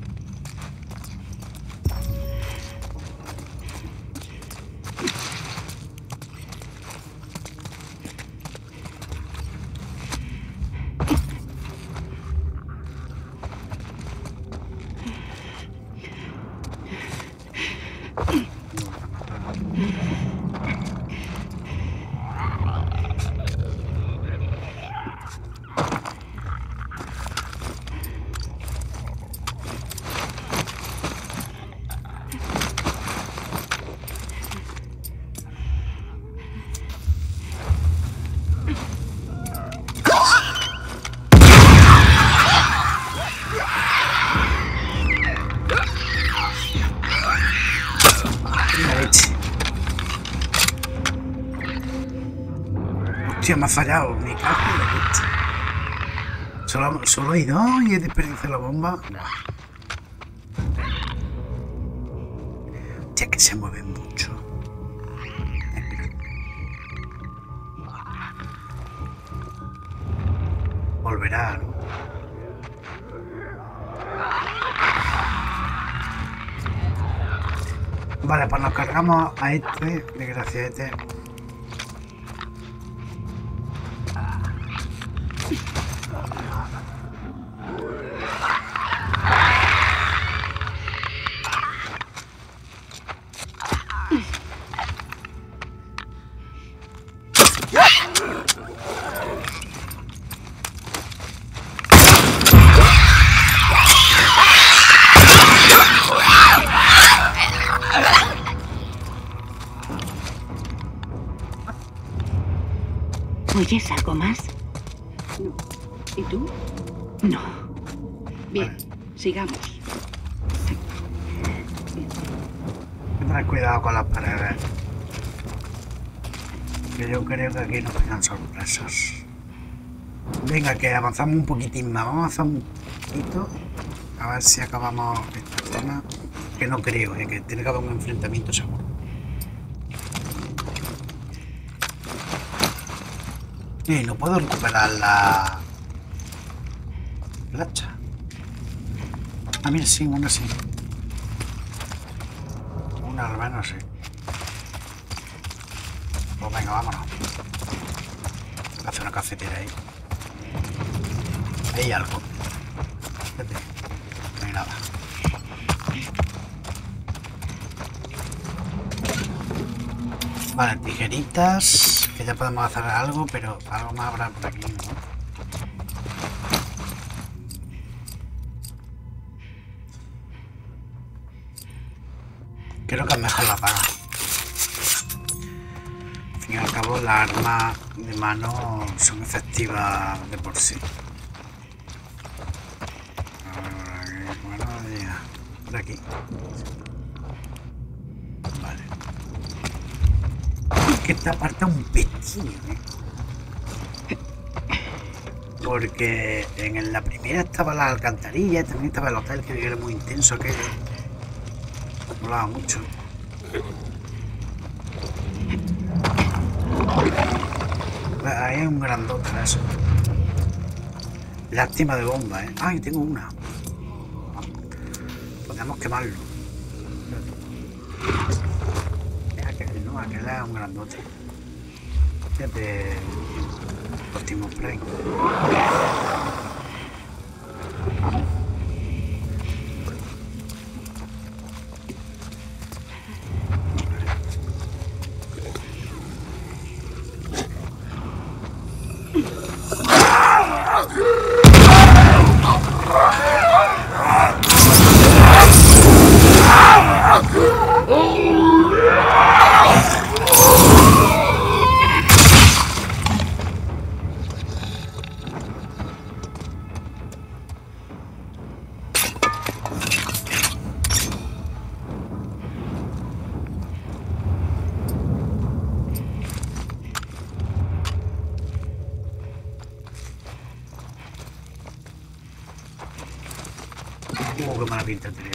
Me ha fallado, me cago en la leche. Solo, solo hay dos y he desperdiciado la bomba. Ya que se mueven mucho. Volverá, ¿no? Vale, pues nos cargamos a este, desgraciadete. ¿Oyes algo más? No. ¿Y tú? No. Bien, sigamos. Ten cuidado con las paredes. Que yo creo que aquí nos pegan sorpresas. Venga, que avanzamos un poquitín más. Vamos a avanzar un poquito. A ver si acabamos esta zona. Que no creo, eh, que tiene que haber un enfrentamiento seguro. Y no puedo recuperar la... la hacha. Ah, mira, sí, una sí. Una hermana sí. Pues venga, vámonos. Hace una cafetera ahí. Hay algo. Fíjate. No hay nada. Vale, tijeritas, que ya podemos hacer algo, pero algo más habrá por aquí, ¿no? Creo que es mejor la paga. Al fin y al cabo, las armas de mano son efectivas de por sí. Bueno, ya. Por aquí. Vale. Es que esta parte es un pestiño, ¿eh? Porque en la primera estaba la alcantarilla, también estaba el hotel, que era muy intenso aquello. Molaba mucho. Ahí hay un grandote de eso. Lástima de bomba, ¿eh? Ay, tengo una. Podemos quemarlo. Aquel, no, aquel es un grandote. Fíjate. Optimus Prime. Uh, qué mala pinta tiene.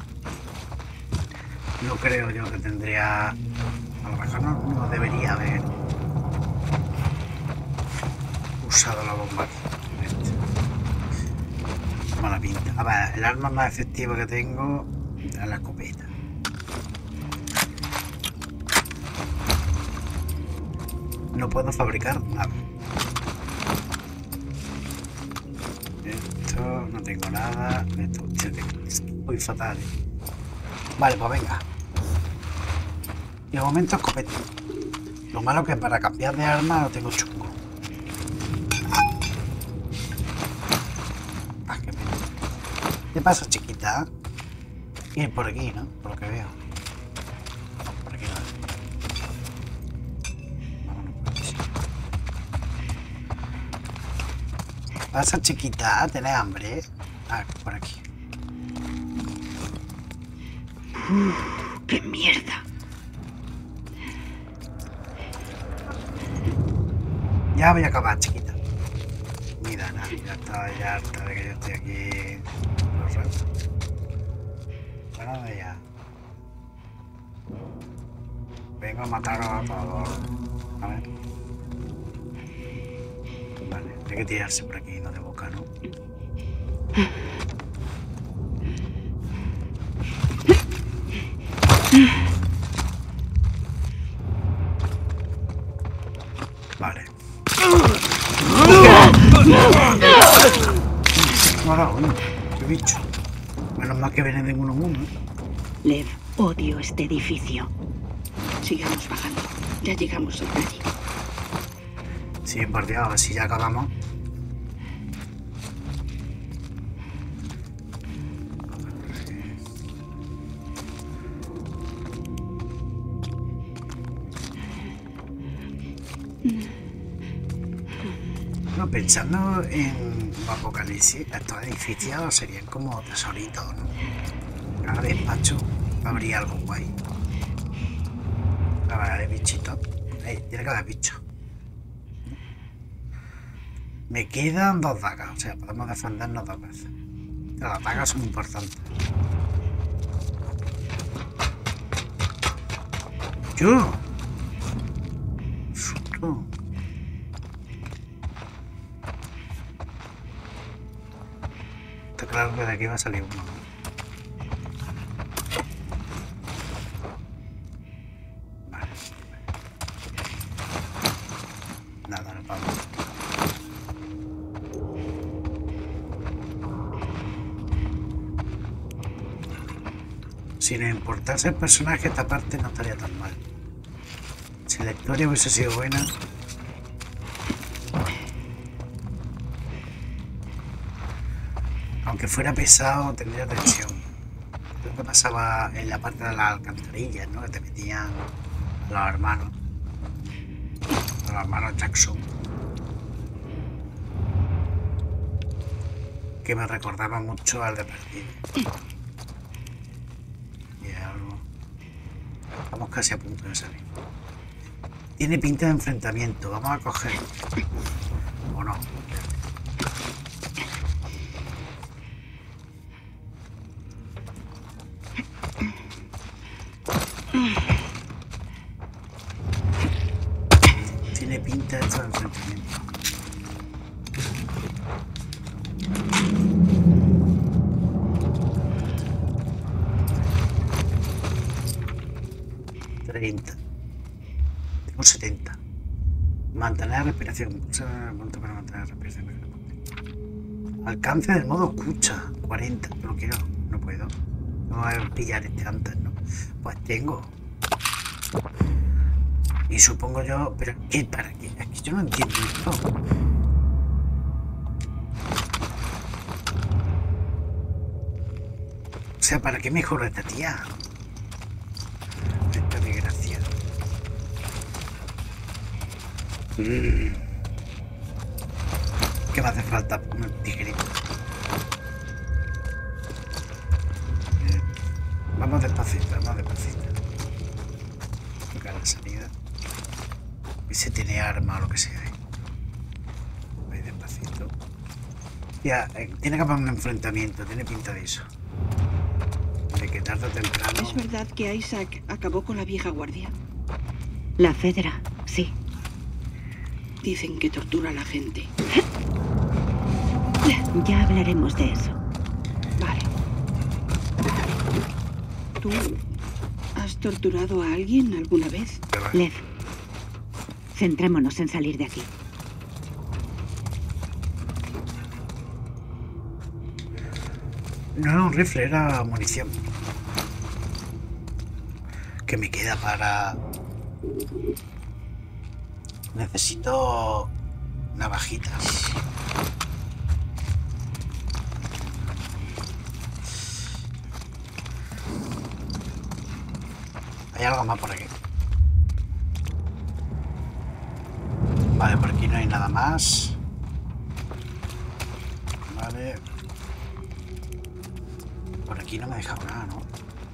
No creo yo que tendría... A lo mejor no, no debería haber usado la bomba aquí. Mala pinta. A ver, el arma más efectiva que tengo es la escopeta. No puedo fabricar nada. Esto no tengo nada. Esto es muy fatal. Vale, pues venga. Y de momento escopeta. Lo malo que para cambiar de arma lo tengo chungo. Ah, qué pena. ¿Qué pasa, chiquita? Ir por aquí, ¿no? Por lo que veo. Por aquí no. Vámonos por aquí. ¿Qué pasa, chiquita? ¿Tenés hambre? Ah, por aquí. ¡Qué mierda! Ya voy a acabar, chiquita. Mira, nada, ya está, ya harta de que yo estoy aquí los ratos. Bueno, de ya. Vengo a mataros a todos. A ver. Vale, hay que tirarse por aquí, no de boca, ¿no? Vale. Ahora, uno. Qué bicho. Menos mal que vienen de uno en uno. Lev, odio este edificio. Sigamos bajando. Ya llegamos a allí. Sí, por Dios, a ver si ya acabamos. No, pensando en Apocalipsis, estos edificios serían como tesoritos, ¿no? Cada despacho habría algo guay. A ver, hay bichitos. Eh, tiene que haber bichos. Me quedan dos dagas, o sea, podemos defendernos dos veces. Las dagas son importantes. ¡Yo! ¡Susto! Está claro que de aquí va a salir uno. Vale. Nada, no vamos. Si no importase el personaje, esta parte no estaría tan mal. Si la historia hubiese sido buena. Aunque fuera pesado, tendría tensión. Lo que pasaba en la parte de las alcantarillas, ¿no? Que te metían los hermanos. Los hermanos Jackson. Que me recordaba mucho al de Perdido. Y algo. Estamos casi a punto de salir. Tiene pinta de enfrentamiento. Vamos a coger. ¿O no? Tiene pinta de esto de enfrentamiento. treinta. Tengo setenta. Mantener la respiración. Punto para mantener la respiración. Alcance del modo escucha. cuarenta. No quiero. No puedo. No voy a pillar este antes, ¿no? Pues tengo. Y supongo yo... ¿Pero qué? ¿Para qué? Es que yo no entiendo esto. O sea, ¿para qué mejora esta tía? Esta desgracia. Mm. ¿Qué me hace falta? Un tijerito. Eh, vamos despacito, vamos despacito. Toca la salida. Y se tiene arma o lo que sea. Voy despacito. Ya, eh, tiene que haber un enfrentamiento, tiene pinta de eso. De que tarde o temprano... ¿Es verdad que Isaac acabó con la vieja guardia? La Fedra, sí. Dicen que tortura a la gente. Ya hablaremos de eso. Vale. ¿Tú has torturado a alguien alguna vez? Lev, centrémonos en salir de aquí. No era un rifle, era munición. Que me queda para... Necesito navajitas. Hay algo más por aquí. Vale, por aquí no hay nada más. Vale. Por aquí no me ha dejado nada, ¿no?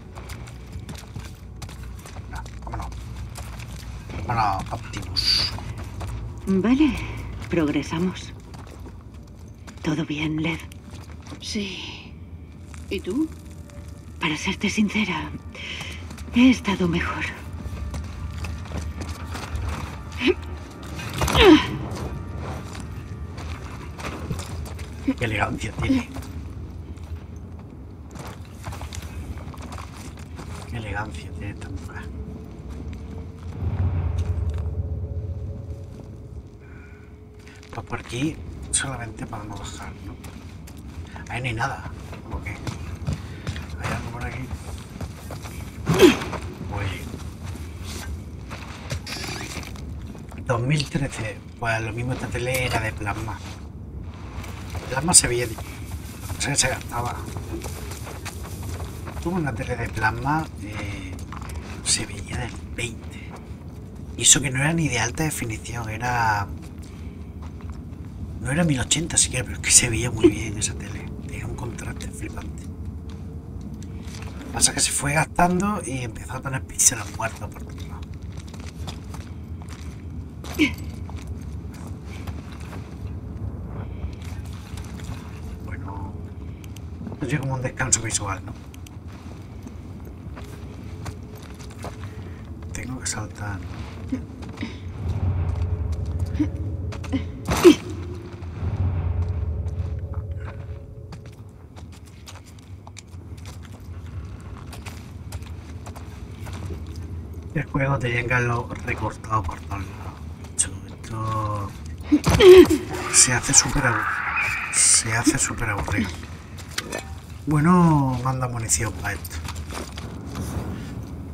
No, vámonos. Vámonos, Optimus. Vale, progresamos. ¿Todo bien, Lev? Sí. ¿Y tú? Para serte sincera, he estado mejor. Qué elegancia tiene. Qué elegancia tiene esta mujer. Pues por aquí solamente podemos bajar, ¿no? Ahí no hay nada. ¿Cómo que? ¿Hay algo por aquí? Uy. dos mil trece. Pues lo mismo, esta tele era de plasma. Plasma se veía, o sea, se gastaba. Tuvo una tele de plasma, eh, se veía del veinte. Y eso que no era ni de alta definición, era... No era mil ochenta siquiera, pero es que se veía muy bien esa tele. Tenía un contraste flipante. Lo que pasa es que se fue gastando y empezó a tener píxeles muertos por todos lados. Es como un descanso visual, ¿no? Tengo que saltar. El juego te llega lo recortado por todos lados. Esto se hace súper aburrido. Se hace súper aburrido. Bueno, manda munición para esto.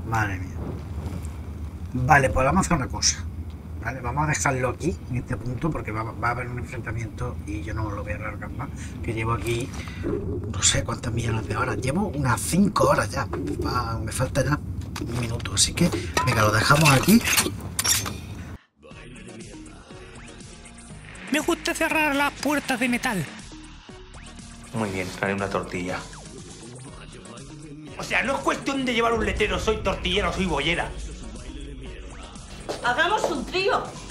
Madre mía. Vale, pues vamos a hacer una cosa. Vale, vamos a dejarlo aquí, en este punto, porque va, va a haber un enfrentamiento y yo no lo voy a alargar más. Que llevo aquí, no sé cuántas millones de horas. Llevo unas cinco horas ya. Va, me falta ya un minuto, así que, venga, lo dejamos aquí. Me gusta cerrar las puertas de metal. Muy bien, trae una tortilla. O sea, no es cuestión de llevar un letrero, soy tortillera, soy bollera. ¡Hagamos un trío!